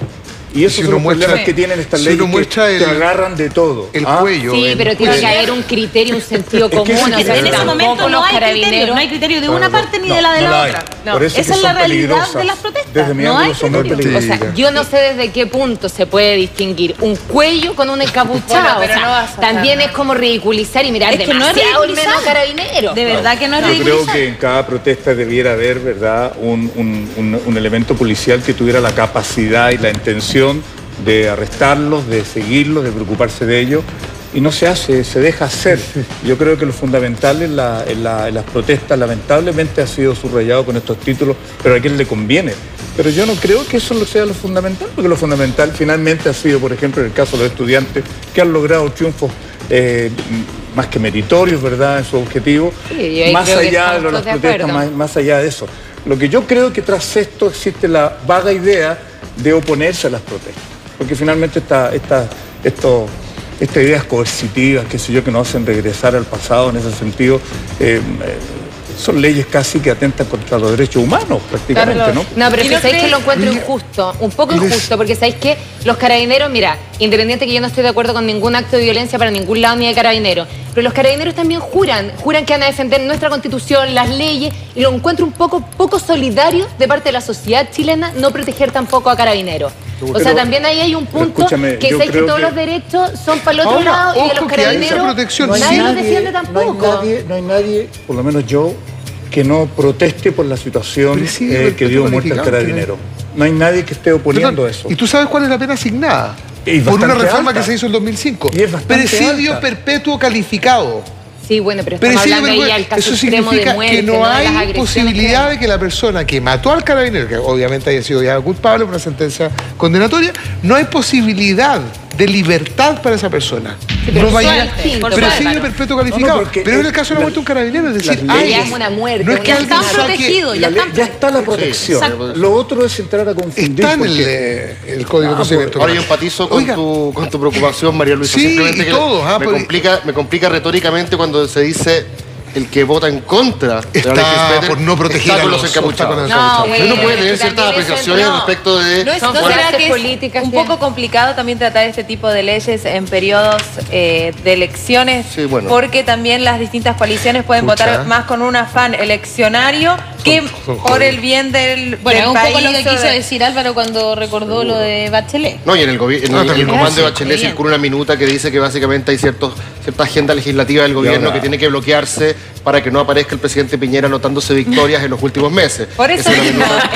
Y esos Si son uno los muestra- problemas que tienen estas si leyes, uno que muestra te el- agarran de todo. el ¿ah? cuello. Sí, el- pero tiene pues- que haber un criterio, un sentido Es que común. ese o sea, criterio- En ese tampoco momento los no hay criterio, carabineros- no hay criterio de No, una no, parte ni no, de la de no la la hay. otra. No. Por eso Esa es que es la son realidad peligrosas. de las protestas. Desde mi no ángulo hay son muy criterio. O sea, yo no sé desde qué punto se puede distinguir un cuello con un encapuchado. Bueno, pero o sea, no vas a también saber. es como ridiculizar y mirar Es que no es demasiado el ridiculizar. menos carabinero. De verdad que no es Yo creo ridiculizar. que en cada protesta debiera haber, ¿verdad?, un, un- un- un elemento policial que tuviera la capacidad y la intención de arrestarlos, de seguirlos, de preocuparse de ellos. Y no se hace, se deja hacer. Yo creo que lo fundamental en, la- en la- en las protestas lamentablemente ha sido subrayado con estos títulos, pero a quién le conviene. Pero yo no creo que eso sea lo fundamental, porque lo fundamental finalmente ha sido, por ejemplo, en el caso de los estudiantes, que han logrado triunfos eh, más que meritorios, ¿verdad?, en su objetivo, Sí, yo ahí más creo que allá de estamos las todos de protestas, acuerdo. más, más allá de eso. Lo que yo creo que tras esto existe la vaga idea de oponerse a las protestas, porque finalmente esta, esta, esto, estas ideas coercitivas, qué sé yo, que nos hacen regresar al pasado en ese sentido, eh, eh, son leyes casi que atentan contra los derechos humanos, prácticamente, Claro. ¿no? No, pero ¿Y es no que sabéis que crees- lo encuentro injusto, un poco injusto, porque sabéis que los carabineros, mira, independiente que yo no estoy de acuerdo con ningún acto de violencia para ningún lado ni de carabineros, pero los carabineros también juran, juran que van a defender nuestra constitución, las leyes, y lo encuentro un poco, poco solidario de parte de la sociedad chilena no proteger tampoco a carabineros. O sea, Pero- también ahí hay un pero punto escúchame, que yo sabéis que creo todos que- los derechos son para el otro Ahora, lado y de ojo los que hay esa carabineros protección. nadie Sí. los defiende No hay tampoco. nadie, no hay nadie, por lo menos yo, que no proteste por la situación Presidio eh, que perpetuo dio muerte al calificado, carabinero. No hay nadie que esté oponiendo Perdón, eso. ¿y tú sabes cuál es la pena asignada? Es Por una bastante reforma alta. que se hizo en dos mil cinco. Y es bastante Presidio alta. perpetuo calificado. Sí, bueno, pero estamos Presidio hablando ahí perpetuo- al caso Eso extremo de significa muerte, que no de las hay agresiones posibilidad que- de que la persona que mató al carabinero, que obviamente haya sido ya culpable por una sentencia condenatoria, no hay posibilidad de libertad para esa persona. pero no va a eso llegar. es distinto, Presidio Álvaro. perpetuo calificado. No, no, porque pero en es- el caso de la la- muerte de un carabinero, es decir, las leyes- alguien- Ya es una muerte, no es que una- alguien Están saque- protegidos, ya La ley- están ya está la protección. Exacto. Lo otro es entrar a confundir. Está en el, porque- eh, el código de Ah, procedimiento. Ahora yo empatizo con Oiga, tu, con tu preocupación, María Luisa. Sí, Simplemente y que todos, ah, me, porque- complica, me complica retóricamente cuando se dice el que vota en contra de Está la ley Kispeder por no proteger está a con los los- encapuchados. está con los No, encapuchados. güey, Uno puede pero tener es que ciertas también apreciaciones eso- no. respecto de... ¿No, es- Son no será fuerzas que es políticas un que- poco complicado también tratar este tipo de leyes en periodos eh, de elecciones? Sí, bueno. Porque también las distintas coaliciones pueden Pucha. votar más con un afán eleccionario que son por jóvenes. el bien del, Bueno, del es un país. poco lo que o quiso de- decir Álvaro cuando recordó lo de Bachelet. No, y en el, gobi- en Ah, el, también. el comando de Ah, sí, Bachelet bien. circula una minuta que dice que básicamente hay ciertos, cierta agenda legislativa del gobierno ahora- que tiene que bloquearse para que no aparezca el presidente Piñera anotándose victorias en los últimos meses. Por eso Esa es la mismo, minuta.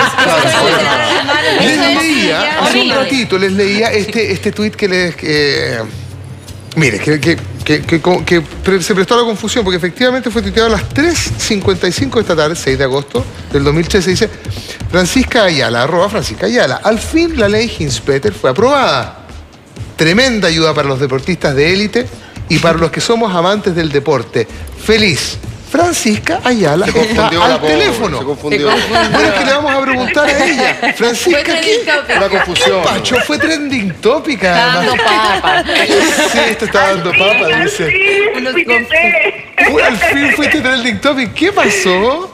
es- Les eso es- leía, hace un horrible. ratito, les leía este, este tuit que les... eh, mire, que, que, que, que- que pre- se prestó a la confusión, porque efectivamente fue tuiteado a las tres cincuenta y cinco de esta tarde, seis de agosto del dos mil trece, dice Francisca Ayala, arroba Francisca Ayala, al fin la ley Hinspeter fue aprobada. Tremenda ayuda para los deportistas de élite y para los que somos amantes del deporte. Feliz. Francisca Ayala Se está confundió la al pobre, teléfono. se confundió. Bueno, es que le vamos a preguntar a ella. Francisca, Fue ¿qué? trending topic. Una confusión. Pacho, fue trending topic, Está además. dando papa. Sí, esto está dando papa, dice. Unos Uy, al fin fuiste trending topic. ¿Qué pasó?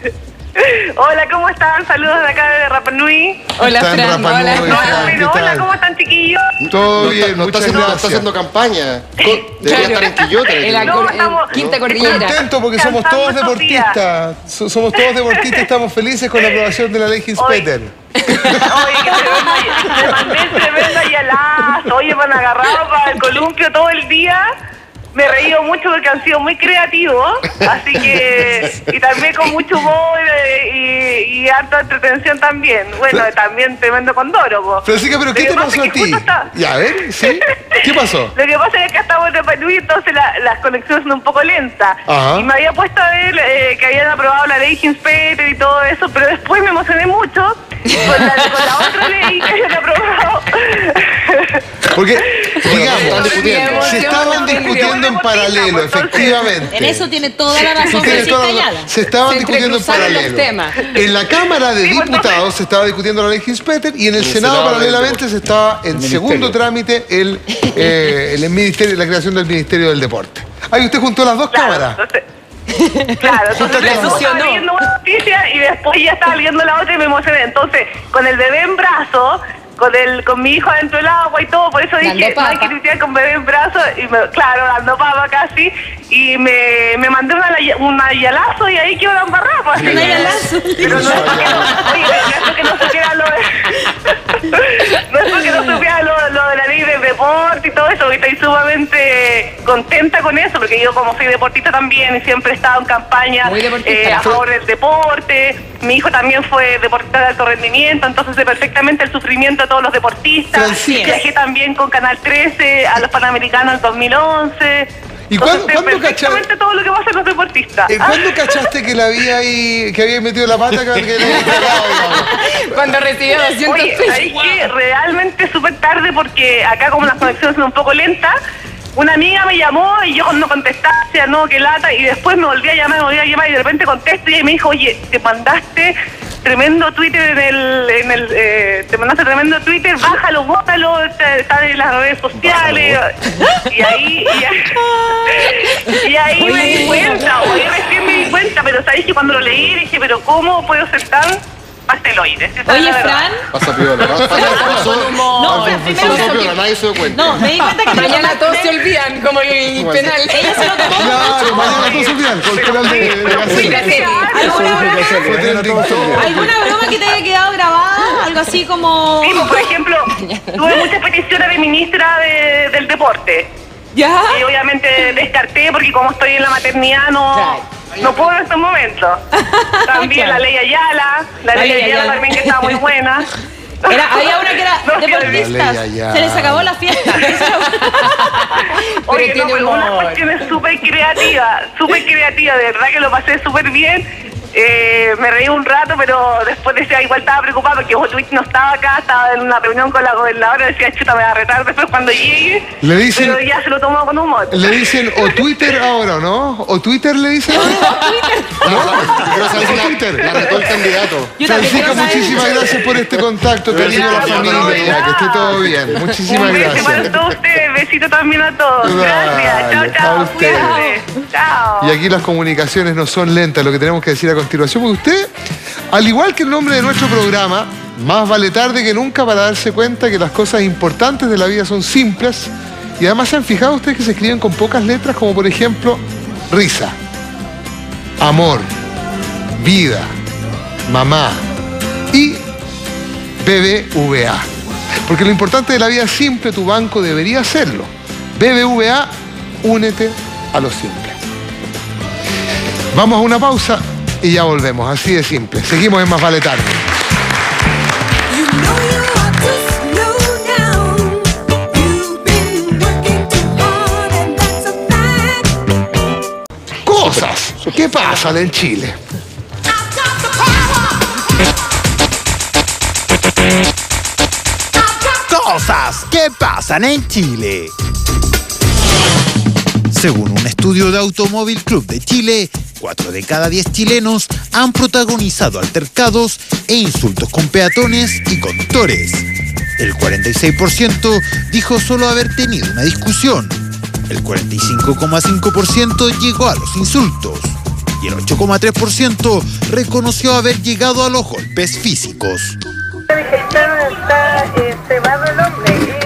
Hola, ¿cómo están? Saludos de acá de Rapa Nui. Hola, Está en Fran. Rapa Hola, Nui, Fran. Fran, ¿qué Pero hola, tal? ¿cómo están, chiquillos? Todo No bien, está, no está muchas haciendo, no está gracias. haciendo campaña. Debería estar en Quillota. En la No, cor- en estamos- Quinta Y Cordillera. contento porque somos Cantando todos estos días. deportistas. So- Somos todos deportistas y estamos felices con la aprobación de la ley Hinspeter. Oye, que tremendo, me mandé tremendo yalazo. Oye, me han agarrado para el columpio todo el día. Me he reído mucho porque han sido muy creativos. Así que, y también con mucho humor eh, y, y harta entretención también. Bueno, también tremendo condoro, po. Francisca, ¿pero qué Lo te que pasa pasó es a que ti? justo está- Ya, a ver, ¿sí? ¿Qué pasó? Lo que pasa es que estamos en Rapa Nui, entonces la- las conexiones son un poco lentas. Ajá. Y me había puesto a ver eh, que habían aprobado la ley Hinspeter y todo eso, pero después me emocioné mucho con la, con la otra ley que habían aprobado. Porque, Están digamos, discutiendo. se estaban discutiendo en paralelo, efectivamente. En eso tiene toda la razón Tú tienes Francisca toda la razón. Ayala. Se estaban Se discutiendo en entrecruzaron los paralelo. temas. En la Cámara de Diputados se estaba discutiendo la ley Hinspeter y en el En el Senado Senado paralelamente del se estaba en El segundo Ministerio. trámite el, eh, el ministerio, la creación del Ministerio del Deporte. Ahí usted juntó las dos Claro, cámaras. entonces, claro, entonces La yo fusionó. estaba leyendo una noticia y después ya estaba leyendo la otra y me emocioné. Entonces, con el bebé en brazo, con el con mi hijo dentro del agua y todo, por eso Dando dije, no hay papa. que tuitear con bebé en brazos, y me, claro, dando papa casi, y me, me mandé una, una yalazo y ahí quedó la embarrada, pues, así Una que- yalazo. Pero no es porque no, oye, no es porque no supiera lo de, no es porque no supiera lo, lo de la ley del deporte y todo eso, que estoy sumamente contenta con eso, porque yo como soy deportista también y siempre he estado en campaña Muy deportista. eh, a favor del deporte, mi hijo también fue deportista de alto rendimiento, entonces sé perfectamente el sufrimiento de todos los deportistas. Francisca. Viajé también con Canal trece a los Panamericanos en dos mil once. ¿Y Entonces, cuándo- sé cuándo perfectamente todo lo que pasa en los deportistas. Eh, ¿Cuándo cachaste que la había ahí, que había metido la pata que, que le había pegado, digamos? Cuando recibió doscientos Oye, pesos. ahí que realmente súper tarde porque acá como las conexiones son un poco lentas, una amiga me llamó y yo no contestaba, decía no, qué lata, y después me volví a llamar, me volví a llamar y de repente contesto y ella me dijo, oye, te mandaste tremendo Twitter en el, en el eh, te mandaste tremendo Twitter, bájalo, bótalo, está está en las redes sociales, y ahí, y ahí, y ahí me di cuenta, hoy recién me di cuenta, pero sabéis que cuando lo leí dije, pero ¿cómo puedo ser tan pasteloide? Esa es Oye, la verdad. Fran. Pasa piola, pasa pasó- No, pero primero pasó que- piola, nadie se dio cuenta. No, me di cuenta que Mañana todos se olvidan, como el Igual. penal. ella se lo tomó. Claro, mañana todos se olvidan, con el penal de, de Muy Gacela. serio. ¿Alguna broma, Fue trending topic. ¿Alguna broma que te haya quedado grabada? Algo así como... Sí, pues, por ejemplo, tuve muchas peticiones de ministra de- del deporte. ¿Ya? Y obviamente descarté porque como estoy en la maternidad no, no puedo en estos momentos. También Claro. la ley Ayala, la, La ley ley Ayala, Ayala. también que estaba muy buena. Era, había una que era No, deportista. La ley Ayala. Se les acabó la fiesta. Oye, no, tiene pero unas humor. cuestiones súper creativas, súper creativas, de verdad que lo pasé súper bien. Eh, me reí un rato, pero después decía, igual estaba preocupada porque Twitch no estaba acá, estaba en una reunión con la gobernadora, decía, chuta, me va a retar después cuando llegue. Le dicen- Pero ya se lo tomó con humor. Le dicen o Twitter ahora, ¿no? ¿O Twitter le dicen ahora? Quiero saber si la- Twitter. la retó el candidato. Yo también Francisca, quiero saber. muchísimas gracias por este contacto, cariño a la Gracias, familia, Manuel. ya, que esté todo bien. Muchísimas Un beso para gracias. todos ustedes, besito también a todos. Gracias, Dale, chao, a chao, ustedes. cuídate. Chao. Y aquí las comunicaciones no son lentas, lo que tenemos que decir a continuación, porque usted, al igual que el nombre de nuestro programa, más vale tarde que nunca para darse cuenta que las cosas importantes de la vida son simples, y además se han fijado ustedes que se escriben con pocas letras, como por ejemplo, risa, amor, vida, mamá y B B V A. Porque lo importante de la vida es simple, tu banco debería hacerlo. B B V A, únete a lo simple. Vamos a una pausa y ya volvemos, así de simple. Seguimos en Más Vale Tarde. Cosas que pasan en Chile. Cosas que pasan en Chile. Según un estudio de Automóvil Club de Chile, cuatro de cada diez chilenos han protagonizado altercados e insultos con peatones y conductores. El cuarenta y seis por ciento dijo solo haber tenido una discusión. El cuarenta y cinco coma cinco por ciento llegó a los insultos. Y el ocho coma tres por ciento reconoció haber llegado a los golpes físicos. Está cebado el hombre.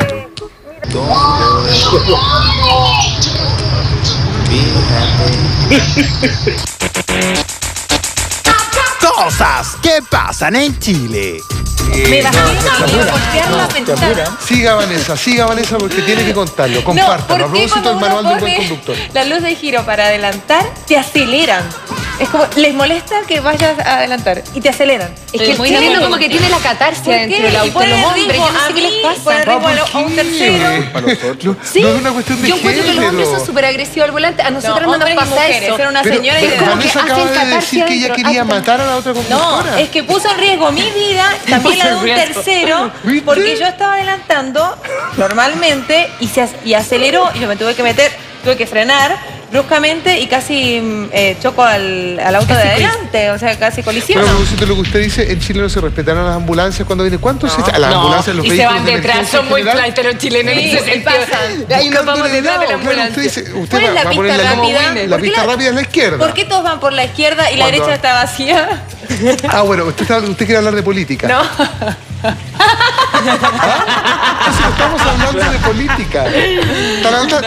Cosas que pasan en Chile. Me bajé y me golpearon la ventana. Siga Vanessa, siga Vanessa porque tiene que contarlo. Compártalo. A ¿por qué propósito del cuando manual uno del buen pone conductor. la luz de giro para adelantar, te aceleran? Es como, les molesta que vayas a adelantar y te aceleran. Es que el muy chileno lindo. como que tiene la catarsia ¿Por dentro qué? del Y auto, pone los en hombres, riesgo yo no sé a qué les mí, pasa. pone en riesgo a, lo- a un tercero. Sí. No es una cuestión de Yo encuentro que los hombres género. son súper agresivos al volante. A nosotros no, hombres nos y pasa mujeres, eso. era una Pero, señora y pero de edad. Vanessa Hacen acaba de catarsia decir que ella dentro. quería Ah, matar a la otra conductora. No, es que puso en riesgo mi vida, también la de un Puso en riesgo. tercero, ¿Viste? porque yo estaba adelantando normalmente y, se, ac- y aceleró y yo me tuve que meter, tuve que frenar bruscamente y casi mm, eh, choco al, al auto de adelante, o sea, casi Pero a colisiono. propósito de lo que usted dice, en Chile no se respetarán las ambulancias cuando viene. ¿Cuántos se a las No, ambulancias, los y se vehículos van de detrás, emergencia son en muy general? flight los chilenos en Sí, ese y sentido. pasan. Ahí nos vamos Buscándole el detrás de la lado, claro, ambulancia. usted dice, usted ¿Cuál es va, la va a poner pista la, rápida? la ¿Por qué pista la- rápida es la izquierda. ¿Por qué todos van por la izquierda y la Cuando- derecha está vacía? Ah, bueno, usted, está- usted quiere hablar de política. No. Entonces estamos hablando de política. Taranta,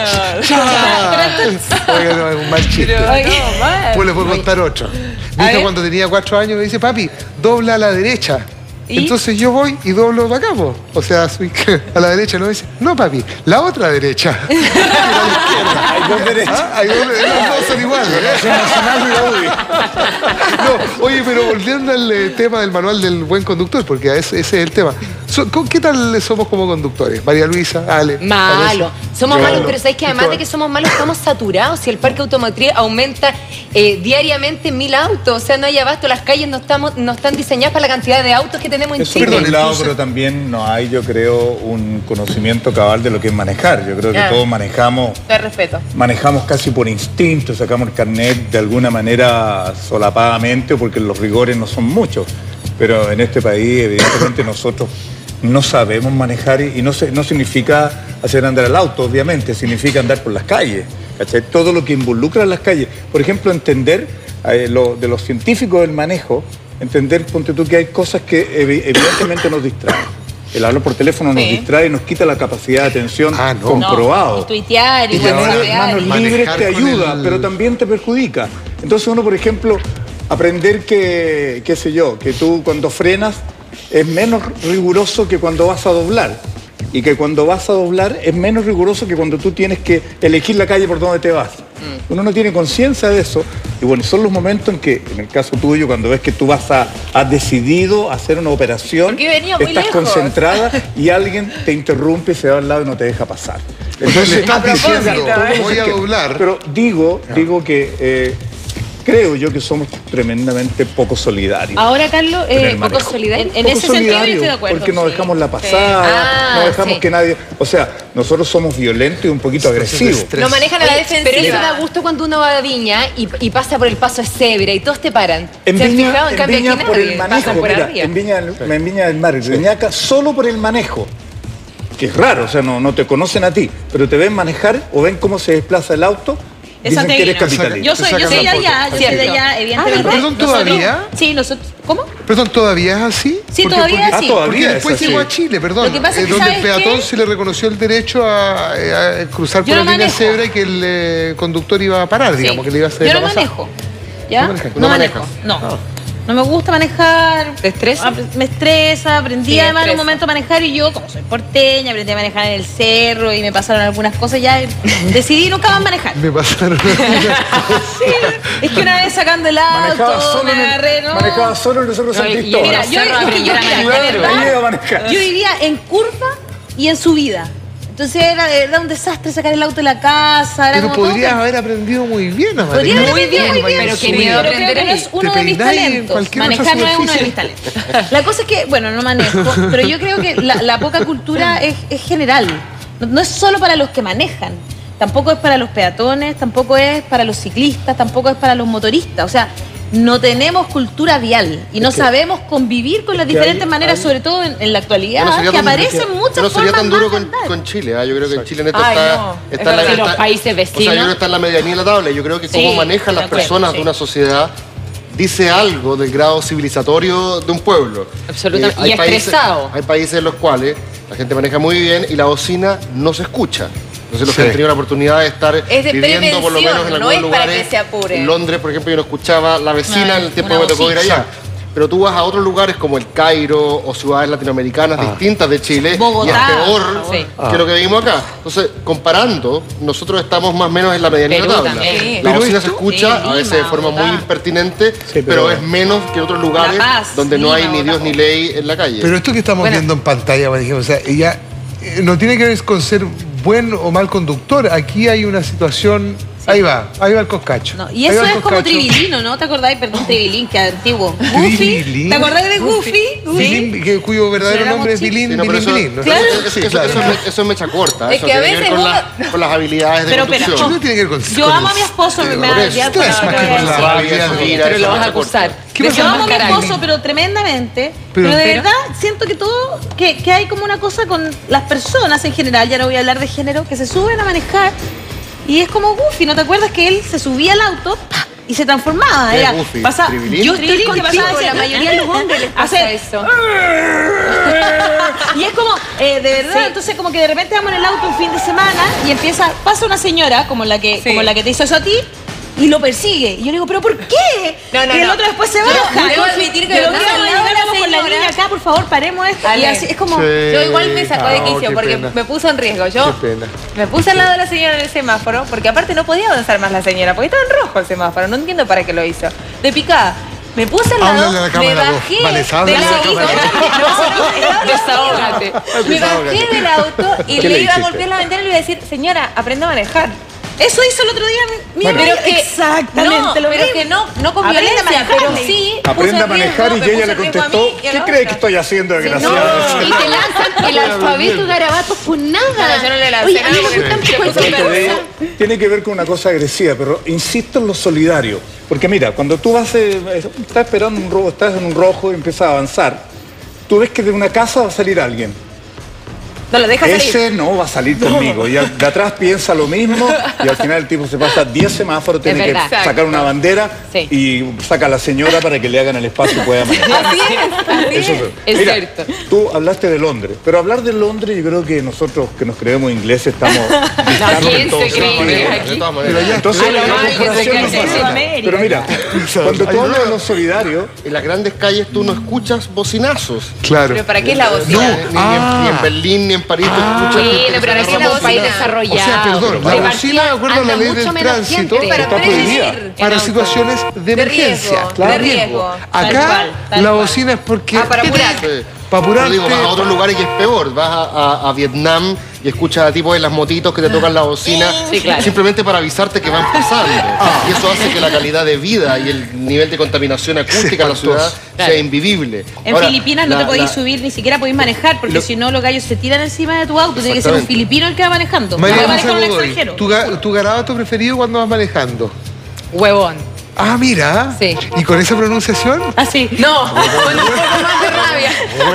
Oiga, no, es un mal chiste. Pues les voy a contar otro. Mi hija cuando tenía cuatro años me dice, papi, dobla a la derecha. ¿Y? Entonces yo voy y doblo para acá, po. O sea, soy a la derecha, no dice, no papi, la otra derecha. A la izquierda. Hay dos derechas. ¿Ah? Hay dos, los dos son iguales. ¿eh? No, oye, pero volviendo al eh, tema del manual del buen conductor, porque ese, ese es el tema. So, ¿Qué tal somos como conductores? María Luisa, Ale. Malo. Somos malos, pero ¿sabes que además de que somos malos, estamos saturados? Si el parque automotriz aumenta eh, diariamente mil autos, o sea, no hay abasto, las calles no, estamos, no están diseñadas para la cantidad de autos que tenemos en Eso Chile. por un lado, pero también no hay, yo creo, un conocimiento cabal de lo que es manejar. Yo creo que Ah. todos manejamos, Te respeto. manejamos casi por instinto, sacamos el carnet de alguna manera solapadamente o porque los rigores no son muchos. Pero en este país, evidentemente, nosotros no sabemos manejar y, y no, se, no significa hacer andar el auto, obviamente, significa andar por las calles. ¿Cachai? Todo lo que involucra las calles. Por ejemplo, entender eh, lo, de los científicos del manejo, entender, ponte tú, que hay cosas que evi evidentemente nos distraen. El hablar por teléfono nos Sí. distrae y nos quita la capacidad de atención Ah, no. comprobado. Y tuitear y Y tener whatsappear. manos libres te Manejar con ayuda, el- pero también te perjudica. Entonces uno, por ejemplo, aprender que, qué sé yo, que tú cuando frenas es menos riguroso que cuando vas a doblar. Y que cuando vas a doblar es menos riguroso que cuando tú tienes que elegir la calle por donde te vas. Uno no tiene conciencia de eso. Y bueno, son los momentos en que, en el caso tuyo, cuando ves que tú vas a, has decidido hacer una operación, Porque venía muy estás lejos. concentrada y alguien te interrumpe, se va al lado y no te deja pasar. Entonces le estás diciendo, ¿eh? voy a doblar. Pero digo, digo que eh, creo yo que somos tremendamente poco solidarios. Ahora, Carlos, En eh, el poco manejo. solidario. En, en Poco ese sentido yo solidario, estoy de acuerdo. porque nos sí. dejamos la Sí. pasada, Ah, no dejamos sí. que nadie... O sea, nosotros somos violentos y un poquito agresivos. Lo manejan a la Oye, defensiva. Pero eso defensiva. da gusto cuando uno va a Viña y, y pasa por el paso de cebra y todos te paran. En ¿Se han Viña, fijado? En en cambio Viña aquí por nadie, el pasan manejo, por mira, arriba. en Viña, en Viña del Mar, en Reñaca, solo por el manejo. Que es raro, o sea, no, no te conocen a ti, pero te ven manejar o ven cómo se desplaza el auto, Es dicen que eres santiaguino. capitalista. Yo soy, yo soy de allá, yo soy de allá, evidentemente. Ah, ¿perdón, todavía? Nosotros- sí, nosotros. ¿Cómo? Perdón, ¿todavía es así? Sí, todavía es así. Ah, todavía Porque es después así. llegó a Chile, perdón, Lo que pasa es eh, que, donde el ¿sabes peatón qué? se le reconoció el derecho a, a cruzar Yo por no la línea manejo. cebra y que el eh, conductor iba a parar, digamos, Sí. que le iba a hacer Yo la no pasada. manejo. ¿Ya? No No, manejas. No manejo. manejas. No. No me gusta manejar. ¿Te estresa? Ah, Me estresa. Aprendí Sí, además en un estresa. momento a manejar y yo, como soy porteña, aprendí a manejar en el cerro y me pasaron algunas cosas. Ya decidí nunca más manejar. Me pasaron. Es que una vez sacando el Manejaba auto, solo, me en el, agarré, ¿no? manejaba solo en el Cerro San No, y- y Cristóbal. Mira, yo, Cerro es que yo, aprender a mira, de manejar. verdad, Ahí iba a manejar. yo vivía en curva y en subida. Entonces era, era un desastre sacar el auto de la casa. Era Pero como todo podrías que- haber aprendido muy bien a Podría manejar. haber aprendido muy bien, pero qué sí, miedo pero aprender creo que no ahí. es uno Te de mis peináis en talentos. cualquier otra Manejar no es uno de superficie. mis talentos. La cosa es que, bueno, no manejo, pero yo creo que la, la poca cultura es, es general. No, no es solo para los que manejan. Tampoco es para los peatones, tampoco es para los ciclistas, tampoco es para los motoristas. O sea, no tenemos cultura vial y no sabemos convivir con las que diferentes hay- maneras, hay- sobre todo en, en la actualidad, Yo no sería que tan- aparecen yo muchas no sería formas tan duro más de con, andar. con Chile. ¿ah? Yo creo que en Chile en esto Ay, está, no. está Es en la, verdad, está- los países O sea, yo vecinos. creo que está en la medianía de la tabla. Yo creo que Sí, cómo manejan de las acuerdo, personas sí. de una sociedad dice algo del grado civilizatorio de un pueblo. Absolutamente. hay Y países- estresado. Hay países en los cuales la gente maneja muy bien y la bocina no se escucha. Entonces los que Sí. han tenido la oportunidad de estar Es de viviendo por lo prevención, menos en no algunos es para lugares. que se apure. En Londres, por ejemplo, yo no escuchaba la vecina No, en el tiempo una que me tocó ir bocina. allá. Pero tú vas a otros lugares como el Cairo o ciudades latinoamericanas distintas de Chile Bogotá. y es peor Sí. que lo que vivimos acá. Entonces, comparando, nosotros estamos más o menos en la medianía de la Perú tabla. también. La Pero bocina esto- se escucha Sí, a veces Lima, de forma Bogotá. muy impertinente, pero- pero es menos que en otros lugares La Paz, donde no hay Lima, ni Dios Bogotá. ni ley en la calle. Pero esto que estamos Bueno. viendo en pantalla, por ejemplo, o sea, ella eh, no tiene que ver con ser buen o mal conductor. Aquí hay una situación. Ahí va, ahí va el coscacho. No, y Ahí eso va el es como coscacho. Tribilino, ¿no? ¿Te acordáis? Perdón, Tribilín, que es antiguo. Goofy. Tribilín. ¿Te acordáis de Goofy? Bilín, que- cuyo verdadero Éramos nombre es chicos. Bilín, Sí, no, pero Bilín, eso, Bilín. ¿no? Claro. eso- Sí, eso- claro. eso es me- eso es mecha corta. Es Eso que a tiene que ver veces con, uno- la- con las habilidades de Pero, pero, conducción. No tiene que ver con Yo amo a mi esposo, me, me Por da eso. ya Estrés para- más que para- con la sí. habilidad de Mira, Pero eso lo vas no a se acusar. ¿Qué De pasa? Yo amo a mi desenmascarar. esposo, pero tremendamente. Pero- Pero, de pero- verdad siento que todo, que, que hay como una cosa con las personas en general, ya no voy a hablar de género, que se suben a manejar y es como Goofy, ¿no te acuerdas que él se subía al auto ¡pah! y se transformaba. ¿Qué, Era, Buffy? pasa, ¿Tribilín? yo estoy Tribilín, contigo, pasaba la eso. mayoría de los hombres les pasa Hace- eso. Y es como, eh, de verdad, Sí. entonces como que de repente vamos en el auto un fin de semana y empieza, pasa una señora como la que, Sí. como la que te hizo eso a ti. Y lo persigue. Y yo le digo, ¿pero por qué? No, no, y el no. otro después se Yo- baja. debo Y- admitir que pero me que pasa al lado de la vamos con la señora. niña acá, por favor, paremos esto. Ale. Y así es como... Sí. Yo igual me sacó de Oh, quicio qué porque pena. me puso en riesgo. Yo Qué pena. me puse al lado de la señora en el semáforo porque aparte no podía avanzar más la señora porque estaba en rojo el semáforo. No entiendo para qué lo hizo. De picada. Me puse al lado, Háblale a la me cámara, vos. bajé Vanessa, del háblale a la auto. cámara. No, desahógate. Me bajé del auto y ¿Qué le le iba a dijiste? golpear la ventana y le iba a decir, señora, aprenda a manejar. Eso hizo el otro día mi Pero amiga. que, Exactamente no, lo pero mismo. que no, no con Aprende a violencia, manejar, pero le sí. Aprende a puso en manejar riesgo, y me ella puso le en riesgo a contestó, mí y a ¿qué la cree otra. que estoy haciendo, No, desgraciado? y te lanzan el alfabeto garabatos por nada. No, yo no le lancé Oye, a mí nada me porque gustan se poco puso de Esto de vergüenza. ella tiene que ver con una cosa agresiva, pero insisto en lo solidario. Porque mira, cuando tú vas, eh, estás esperando un rojo, estás en un rojo y empiezas a avanzar, tú ves que de una casa va a salir alguien. No lo dejas Ese salir. no va a salir conmigo. Y al- de atrás piensa lo mismo y al final el tipo se pasa diez semáforos, tiene Es que verdad. sacar una bandera Sí. y saca a la señora para que le hagan el espacio y pueda manejar. Así es, así Eso es. fue. Es Mira, cierto. tú hablaste de Londres, pero hablar de Londres yo creo que nosotros que nos creemos ingleses estamos distantes ¿quién en todo se cree sentido. que es De aquí? todas maneras. Entonces, A lo la mal que se comparación cree no que es pasa. América. Pero mira, cuando tú hablas de lo solidario, En las grandes calles tú no escuchas bocinazos. Claro. Pero ¿para qué es la No, bocina? ni, ni en, ni en Berlín ni en París tú escuchas gente Bueno, que pero se aquí agarra es un país bocina. desarrollado. O sea, perdón, la De bocina, partida de acuerdo a la anda ley mucho del menos tránsito, gente está para prohibida. prohibir para en situaciones de emergencia. riesgo, claro. de riesgo. Tal Acá cual, tal la cual. bocina es porque... Ah, para apurar. Sí. Para Pero apurarte. digo, vas a otros lugares que es peor. Vas a, a- a Vietnam y escuchas a tipos en las motitos que te tocan la bocina Sí, claro. simplemente para avisarte que van pasando. Y eso hace que la calidad de vida y el nivel de contaminación acústica en la ciudad Claro. sea invivible. En Ahora, Filipinas no la- te podéis la- subir, ni siquiera podéis manejar, porque Lo- si no los gallos se tiran encima de tu auto. Tiene que ser un Exactamente. filipino el que va manejando. María no va a Luisa manejar un Godoy, extranjero. ¿tu, ga- tu garabato preferido cuando vas manejando? Huevón. Ah, mira. Sí. ¿Y con esa pronunciación? Ah, sí. No, con un poco más de rabia.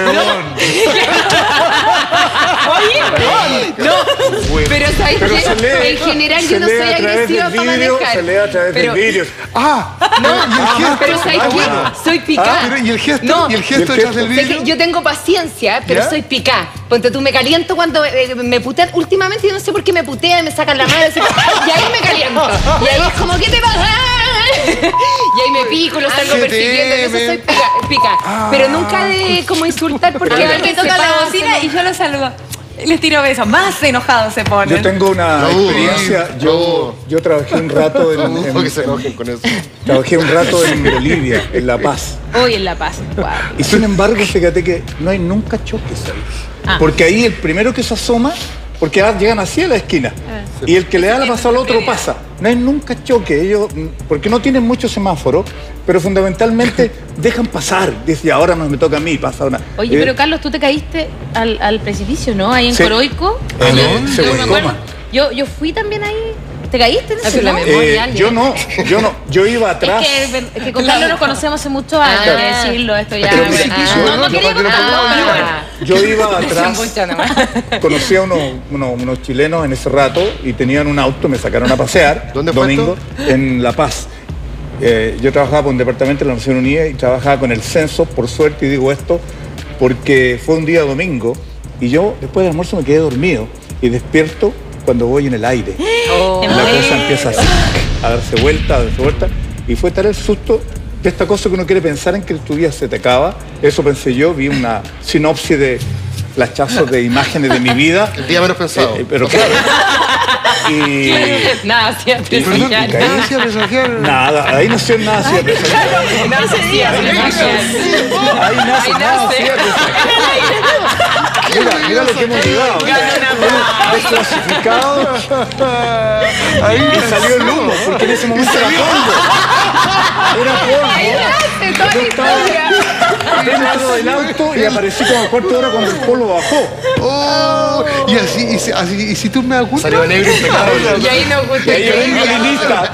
Oye, No, pero ¿sabes Pero qué? se lee- En general se yo no lee soy a través agresiva del para vidrio, manejar. Se lee a través Pero- del vidrio. Ah, No, ¿y el gesto? pero ¿sabes Ah, qué? bueno. Soy picá. Ah, pero ¿y el gesto? No. ¿Y el gesto ¿Y el detrás del Sé que vidrio? yo tengo paciencia, pero ¿Ya? soy picá. Ponte tú, me caliento cuando eh, me putean. Últimamente yo no sé por qué me putean, me sacan la mano así, y ahí me caliento. Y ahí es como, ¿qué te pasa? Y ahí me pico, lo salgo se persiguiendo. Eso temen. soy pica. pica. Pero nunca de como insultar porque Porque alguien toca se la pasa, bocina ¿no? y yo lo salgo. Y les tiro besos. Más enojados se ponen. Yo tengo una No, experiencia. no. Yo, yo trabajé un rato en, en- Porque se enojen con eso. trabajé un rato en Bolivia, en La Paz. Hoy en La Paz. Guau. Y sin embargo, fíjate que no hay nunca choques ahí. Ah. Porque ahí el primero que se asoma, porque ah, llegan así a la esquina. Y el que le da la pasada al otro pasa. No hay nunca choque. Ellos, mm, porque no tienen muchos semáforos, pero fundamentalmente dejan pasar. Dice, ahora no me toca a mí, pasa una. Oye, Eh, pero Carlos, tú te caíste al, al precipicio, ¿no? Ahí en Sí. Coroico. ¿A Yo- dónde? yo, me Según acuerdo. Coma. Yo, yo fui también ahí. ¿Te caíste en Ah, ese pero la no? memoria, eh, alguien. yo no, yo no. Yo iba atrás. Es que, es que con Carlos nos conocemos hace muchos años, Ah. hay que decirlo, esto ya. Pero bueno. precipicio, Ah, no, ¿no? no quería Capaz que no contarlo, fue- pero bueno. Yo iba atrás, Mucha nomás. conocí a unos, unos, unos chilenos en ese rato y tenían un auto, me sacaron a pasear. ¿Dónde fue domingo, en La Paz. Eh, yo trabajaba por un departamento de la Nación Unida y trabajaba con el censo, por suerte, y digo esto porque fue un día domingo y yo después del almuerzo me quedé dormido y despierto cuando voy en el aire. Oh. La cosa empieza así, a darse vuelta, a darse vuelta. Y fue tal el susto de esta cosa que uno quiere pensar en que tu vida se te acaba. Eso pensé yo, vi una sinopsis de flashazos de imágenes de mi vida. El día menos pensado. Eh, eh, pero claro. Y... Nada, siempre. Perdón, sí, ya, ¿y caí hacia presagiar? Nada, ahí nació el nada hacía presagiar. no, no se diga, Ahí no nace, se ahí nace Ahí nada nace. hacía presagiar. Mira, mira lo que hemos llegado. Desclasificado. Ahí Y salió el humo, porque en ese momento era polvo. Era polvo. Yo estaba dentro del auto y aparecí como a cuarto de hora cuando el polvo bajó. Oh, y así, y si, así, y si tú me das Salió negro impecable. Y ahí no gusta Y ahí el violinista.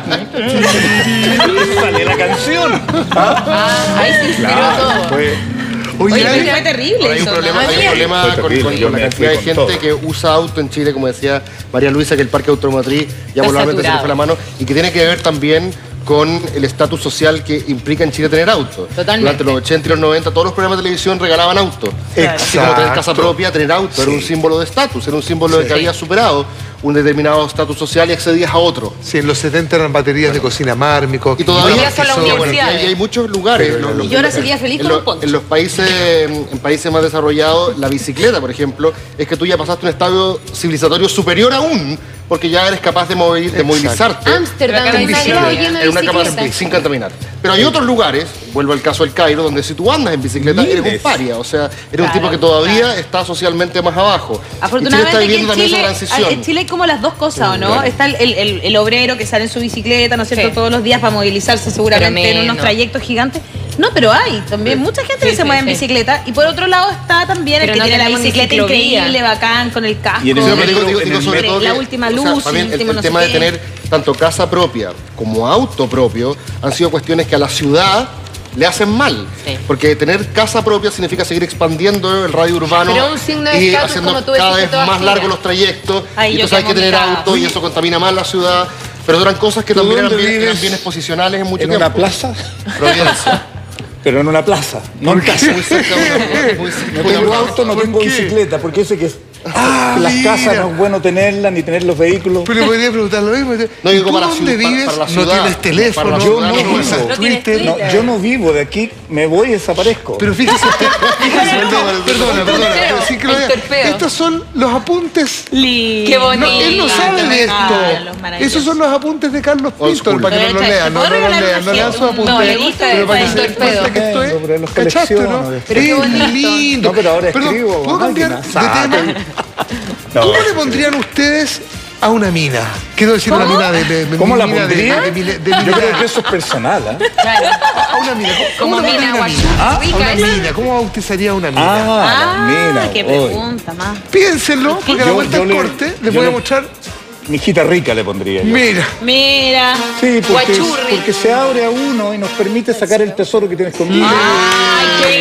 Sale la canción. Ah, ahí se inspiró Claro, todo. fue- Oye, Oye, Ari, pero fue terrible Ahora hay un eso, problema, ¿no? hay un problema Fue con, terrible, con- yo con la me cantidad fui de con gente todo. que usa auto en Chile, como decía María Luisa, que el parque automotriz ya Está probablemente se le saturado. fue la mano y que tiene que ver también con el estatus social que implica en Chile tener auto. Totalmente. Durante los ochenta y los noventa todos los programas de televisión regalaban auto. Así como tener casa propia, tener auto, sí. Era un símbolo de estatus, era un símbolo sí. de que había superado un determinado estatus social y accedías a otro. Sí, en los setenta eran baterías bueno. de cocina Mármico. Y todavía son las universidades. Y hay muchos lugares. Pero, los, y yo ahora sería feliz en, con lo, un poncho. En los países, en países más desarrollados, la bicicleta, por ejemplo, es que tú ya pasaste un estadio civilizatorio superior aún, porque ya eres capaz de, movi de movilizarte. Ámsterdam, en, en, en una cama sin contaminar. Pero hay otros lugares, vuelvo al caso del Cairo, donde si tú andas en bicicleta Miles. eres un paria, o sea, eres claro, un tipo que todavía claro. está socialmente más abajo. Afortunadamente y Chile está viviendo que en, Chile, también esa transición. en Chile hay como las dos cosas, ¿o no? Claro. Está el, el, el obrero que sale en su bicicleta, ¿no es cierto?, sí. todos los días para movilizarse seguramente en unos trayectos gigantes. No, pero hay también mucha gente sí, que sí, se mueve sí. en bicicleta. Y por otro lado está también pero el que no tiene la bicicleta increíble, bacán, con el casco, y en el digo, digo, digo, sobre todo la que, última luz, o sea, el, el, el no tema sé de tener tanto casa propia como auto propio han sido cuestiones que a la ciudad le hacen mal. Sí. Porque tener casa propia significa seguir expandiendo el radio urbano pero un signo de y haciendo como tú cada vez más largos los trayectos. Ay, y entonces hay que tener auto Uy. y eso contamina más la ciudad. Pero eran cosas que también eran, bien, eran bienes posicionales en mucho ¿En tiempo. ¿En una plaza? Providencia. Pero en una plaza, no en casa. Muy cerca de una, muy cerca no tengo auto, no tengo bicicleta, porque eso que es... Ah, las mira. casas no es bueno tenerlas, ni tener los vehículos. Pero le podría preguntar lo mismo. No, digo, ¿Tú para dónde ciudad, vives? Para la no tienes teléfono. Yo no, no, vivo, no, Twitter, no, yo no vivo de aquí, me voy y desaparezco. Pero fíjese, fíjese perdona, perdona, perdona. Pero sí que lo estos son los apuntes. Qué bonito. No, él no sabe de esto. Esos son los apuntes de Carlos Pinto, para que no lo lean. No lo lean, no lean sus apuntes. No, le gusta pero para que el torpedo. Que esto es, ¿cachaste, no? Es lindo. No, pero ahora escribo. ¿Puedo cambiar de tema? No. ¿Cómo le pondrían ustedes a una mina? Quiero decir, ¿Cómo? una mina de, de ¿Cómo mina la pondría? De, de, de, de, Yo creo que eso es personal, ¿eh? Claro. A una mina. ¿Cómo, ¿Cómo mina, una mina? ¿Ah? A una mina. ¿Cómo bautizaría a una mina? Ah, ah mina. Qué pregunta más. Piénsenlo, porque a la vuelta del corte les voy a mostrar... Mi hijita rica le pondría yo. Mira. Mira. Sí, porque, porque se abre a uno y nos permite sacar el tesoro que tienes conmigo. ¡Ay, qué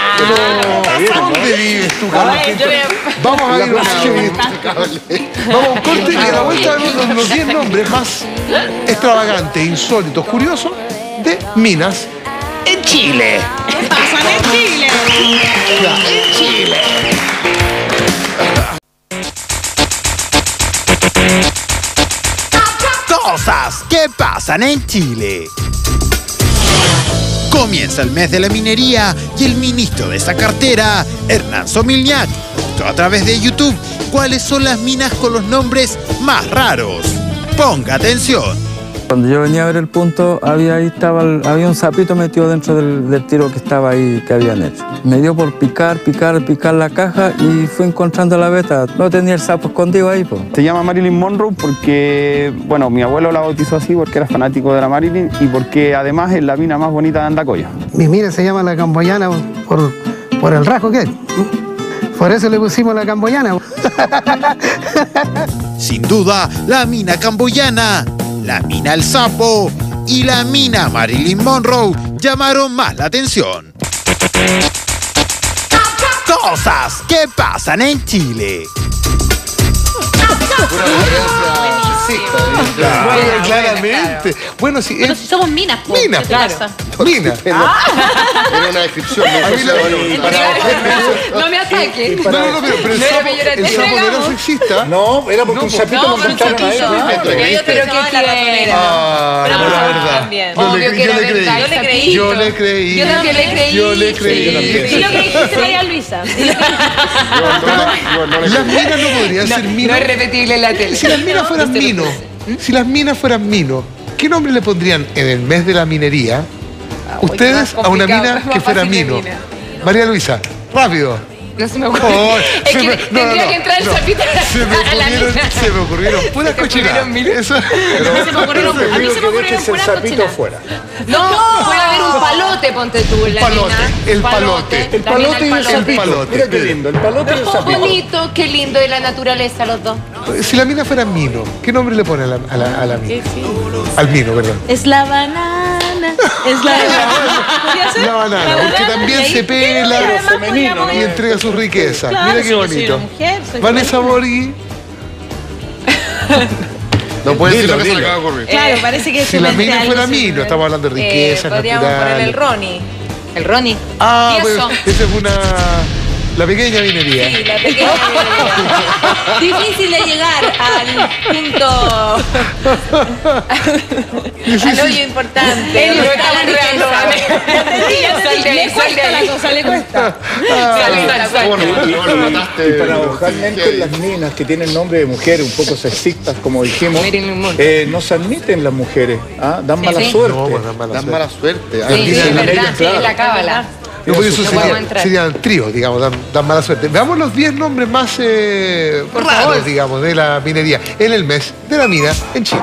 galán! ¿Dónde vives tú, Carlos? Vamos a ver Vamos a un corte y a la vuelta vemos los diez nombres más extravagantes, insólitos, curiosos de minas en Chile. ¿Qué pasan en Chile? En Chile. Cosas que pasan en Chile. Comienza el mes de la minería y el ministro de esa cartera, Hernán Somilñac, mostró a través de YouTube cuáles son las minas con los nombres más raros. Ponga atención. Cuando yo venía a ver el punto, había, ahí estaba el, había un sapito metido dentro del, del tiro que estaba ahí, que habían hecho. Me dio por picar, picar, picar la caja y fui encontrando la beta. No tenía el sapo escondido ahí, pues. Se llama Marilyn Monroe porque, bueno, mi abuelo la bautizó así porque era fanático de la Marilyn y porque además es la mina más bonita de Andacoya. Mi mina se llama la Camboyana por, por el rasgo que es. Por eso le pusimos la Camboyana. Sin duda, la mina camboyana, la mina El Sapo y la mina Marilyn Monroe llamaron más la atención. Cosas que pasan en Chile. Claro, bueno, claramente. Bueno, si, bueno, si somos minas, pues, minas, claro. Minas. Ah. Era una descripción. No, no me ataque. No, no, no, pero, pero el sapo, el sapo no era sexista. No, era porque no, un sapito no, lo encontraron ahí. Pero qué quiera. Ah, pero la verdad. Yo le creí. Yo le creí. Yo también le creí. Yo le creí. Y lo que dijiste, María Luisa. Las minas no podrían ser minas. No es repetible en la tele. Si las minas fueran minos, si las minas fueran minos, ¿qué nombre le pondrían en el mes de la minería ustedes a una mina que fuera mino? María Luisa, rápido. No se me ocurre. Oh, es que me, tendría no, no, que entrar no, el sapito a la mina. Se me ocurrieron puras cochinadas. Eso. Pero, se me ocurrieron, a mí se me ocurrieron puras cochinadas. No, no, puede haber un palote, ponte tú, en la palote, mina. El palote. El palote y el sapito. Mira qué lindo, el palote y el sapito. Bonito, qué lindo de la naturaleza los dos. Si la mina fuera mino, ¿qué nombre le pone a la, a la, a la mina? Al mino, perdón. Es la banana. Es la banana. La banana, porque también se pela femenino y entrega su riqueza. Claro, mira qué bonito. Mujer, Vanessa Borghi. No puede decir Dilo, lo que se le dilo. acaba de ocurrir. Claro, parece que Si su la mente mina algo fuera se- mí, no estamos hablando de Eh, riqueza podríamos poner el natural. Ronnie. El Ronnie. Ah, ¿Y pues, eso? esa es una... La pequeña minería. Sí, la pequeña Difícil de llegar al punto. al hoyo importante. Él Lo está estamos la creando, riqueza. ¿vale? Ya te di, ya te Sal di. de ahí, Le sal de cuesta ahí. la cosa, le cuesta. Sal, sal, sal. Bueno, bueno, lo mataste. Y paradojalmente las minas que tienen nombre de mujeres un poco sexistas, como dijimos, Marilyn Monroe. eh, no se admiten las mujeres, ¿ah? Dan mala sí. suerte. No, pues dan mala Dan suerte. mala suerte. Ah, Sí, Dicen es las verdad, ellas, sí, claro. es la cábala. No, pues eso No sería, podemos entrar. serían tríos, digamos, dan, dan mala suerte. Veamos los diez nombres más eh, raros, digamos, de la minería en el mes de la mina en Chile.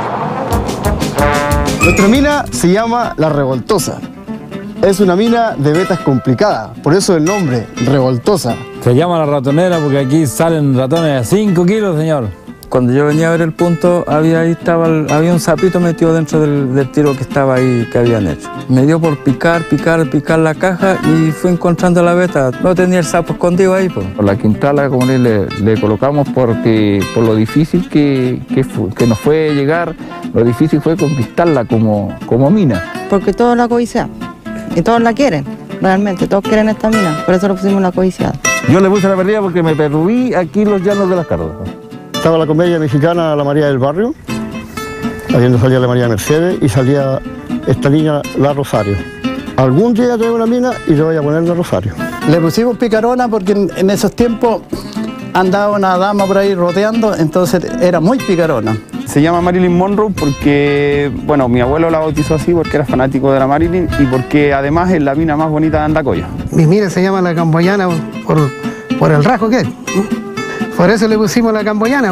Nuestra mina se llama La Revoltosa. Es una mina de vetas complicada, por eso el nombre, Revoltosa. Se llama la ratonera porque aquí salen ratones de cinco kilos, señor. Cuando yo venía a ver el punto, había, ahí estaba el- había un sapito metido dentro del, del tiro que estaba ahí, que habían hecho. Me dio por picar, picar, picar la caja y fui encontrando la veta. No tenía el sapo escondido ahí, pues. Por la quintala, como le, le, le colocamos, porque por lo difícil que, que, fu- que nos fue llegar, lo difícil fue conquistarla como, como mina. Porque todos la codician y todos la quieren, realmente, todos quieren esta mina, por eso le pusimos la codiciada. Yo le puse la perdida porque me perdí aquí en los llanos de las Cardosas. Estaba la comedia mexicana La María del Barrio, habiendo salía la María Mercedes y salía esta niña La Rosario. Algún día tengo una mina y le voy a poner La Rosario. Le pusimos picarona porque en, en esos tiempos andaba una dama por ahí rodeando, entonces era muy picarona. Se llama Marilyn Monroe porque, bueno, mi abuelo la bautizó así porque era fanático de la Marilyn y porque además es la mina más bonita de Andacoya. Mi mina se llama la camboyana por, por el rasgo que es. Por eso le pusimos la camboyana.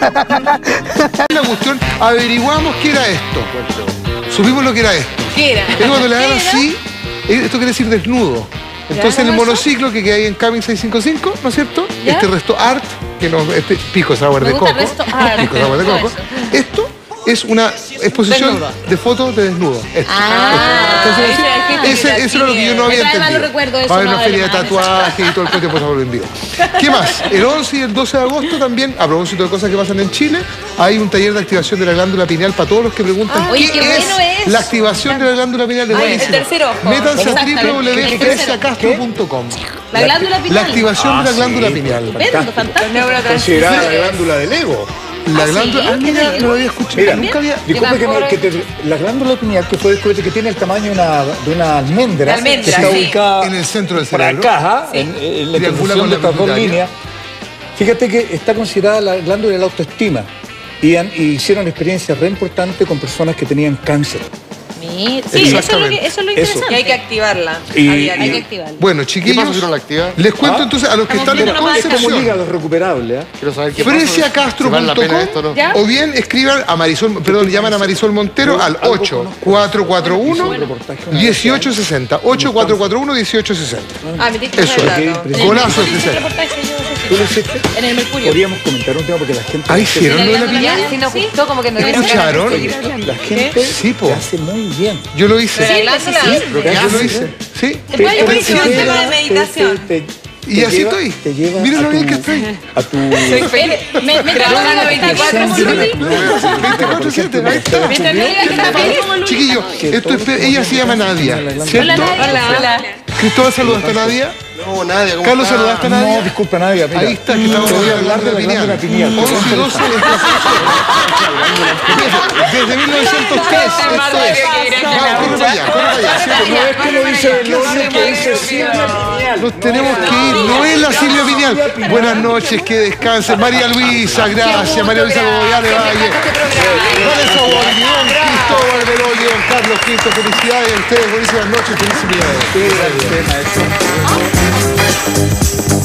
La cuestión, averiguamos qué era esto. Supimos lo que era esto. ¿Qué era? Es cuando le dan ¿Qué era? así, eh, esto quiere decir desnudo. Entonces en el monociclo que queda ahí en Camin seiscientos cincuenta y cinco, ¿no es cierto? ¿Ya? Este resto art, que nos, este pico sour de Me coco. gusta el resto art. Pico sour de coco. Esto es una exposición Desnudo. de fotos de desnudo. Esto. Ah, Entonces, ese era el que ese, mira, eso era lo que yo no Me había trae malos entendido. recuerdos eso, Va a haber no, una feria de alemanes. tatuajes y todo el cuento por favor en vivo. ¿Qué más? El once y el doce de agosto también, a propósito de cosas que pasan en Chile, hay un taller de activación de la glándula pineal para todos los que preguntan Ah, oye, qué, qué es, bueno es. la activación de la glándula pineal de Ay, buenísimo. el tercer ojo. Métanse a Exactamente. w w w punto El tercero. grecia castro punto com. La glándula La pineal. activación de la Ah, glándula sí. pineal. Estupendo, fantástico. Considerada la glándula del ego. La ¿Ah, glándula, sí? ah, mira, no lo había escuchado. Mira, Nunca había. disculpe que, me- tampoco- que te- la glándula pineal que fue descubierta que tiene el tamaño de una, de una almendra, De almendra, que está sí. ubicada En el centro del por cerebro. acá, ajá, en, en la Triangula intersección con de la estas dos pituitaria. líneas. Fíjate que está considerada la glándula de la autoestima y, han- y hicieron experiencias re importantes con personas que tenían cáncer. Mira, sí, eso es lo que- eso es lo Eso. interesante. Y hay que activarla. Y- a diario. Hay que activarlo. Bueno, ¿Qué chiquillos, pasa si no la activa? les cuento Ah. entonces a los que Estamos están en viendo nomás Es como un concesión. hígado recuperable, ¿eh? Quiero saber qué pasa. fresiacastro si vale punto la pena com esto o no. ¿Ya? o bien escriban a Marisol, perdón, llaman a Marisol Montero al ocho cuatro cuatro uno, uno ocho seis cero. ocho cuatro cuatro uno, uno ocho seis cero. Ah, me tienes que Eso, pasar el dato. ok. Golazo En el especial. reportaje yo sé ¿Tú lo si- hiciste? En el Mercurio. Podríamos comentar un tema porque la gente... Ah, ¿hicieron lo de la glándula pineal? pineal, Sí, nos gustó, como que nos ¿Escucharon? La gente Sí, po. lo hace muy bien. Yo lo hice. Pero la glándula- Lo que Yo hace lo es- hice. Sí. Después hay te- buenísimo te el tema lleva- de meditación. te- te- Y te así lleva- estoy. Te lleva Miren a lo bien tu- que estoy. A tu... Soy feliz. Me, me Grabando trabó la veinticuatro como Siempre- Luis. veinticuatro siete, ahí está. Mientras no digas que está feliz como Luis. Chiquillo, esto es, pe- ella se llama Nadia, Hola, ¿cierto? Nadia. Hola, hola. Cristóbal, ¿saludaste a Nadia? No, nadie. ¿cómo Carlos, está? ¿saludaste a Nadia? No, disculpa, Nadia. Mira, Ahí está, que estamos te voy a hablando hablar de la glándula pineal. once y doce desde mil novecientos tres. Esto es. Vamos, corre para allá, corre para allá. ¿cierto? No es como dice el otro que dice Silvia Pineal. Nos tenemos que ir, no es la Silvia Pineal. Buenas noches, que descansen. María Luisa, gracias. María Luisa Goyale Valle. Vanessa Borguión, Cristóbal Belolio, don Carlos Quinto, felicidades a ustedes, buenísimas noches, felicidades.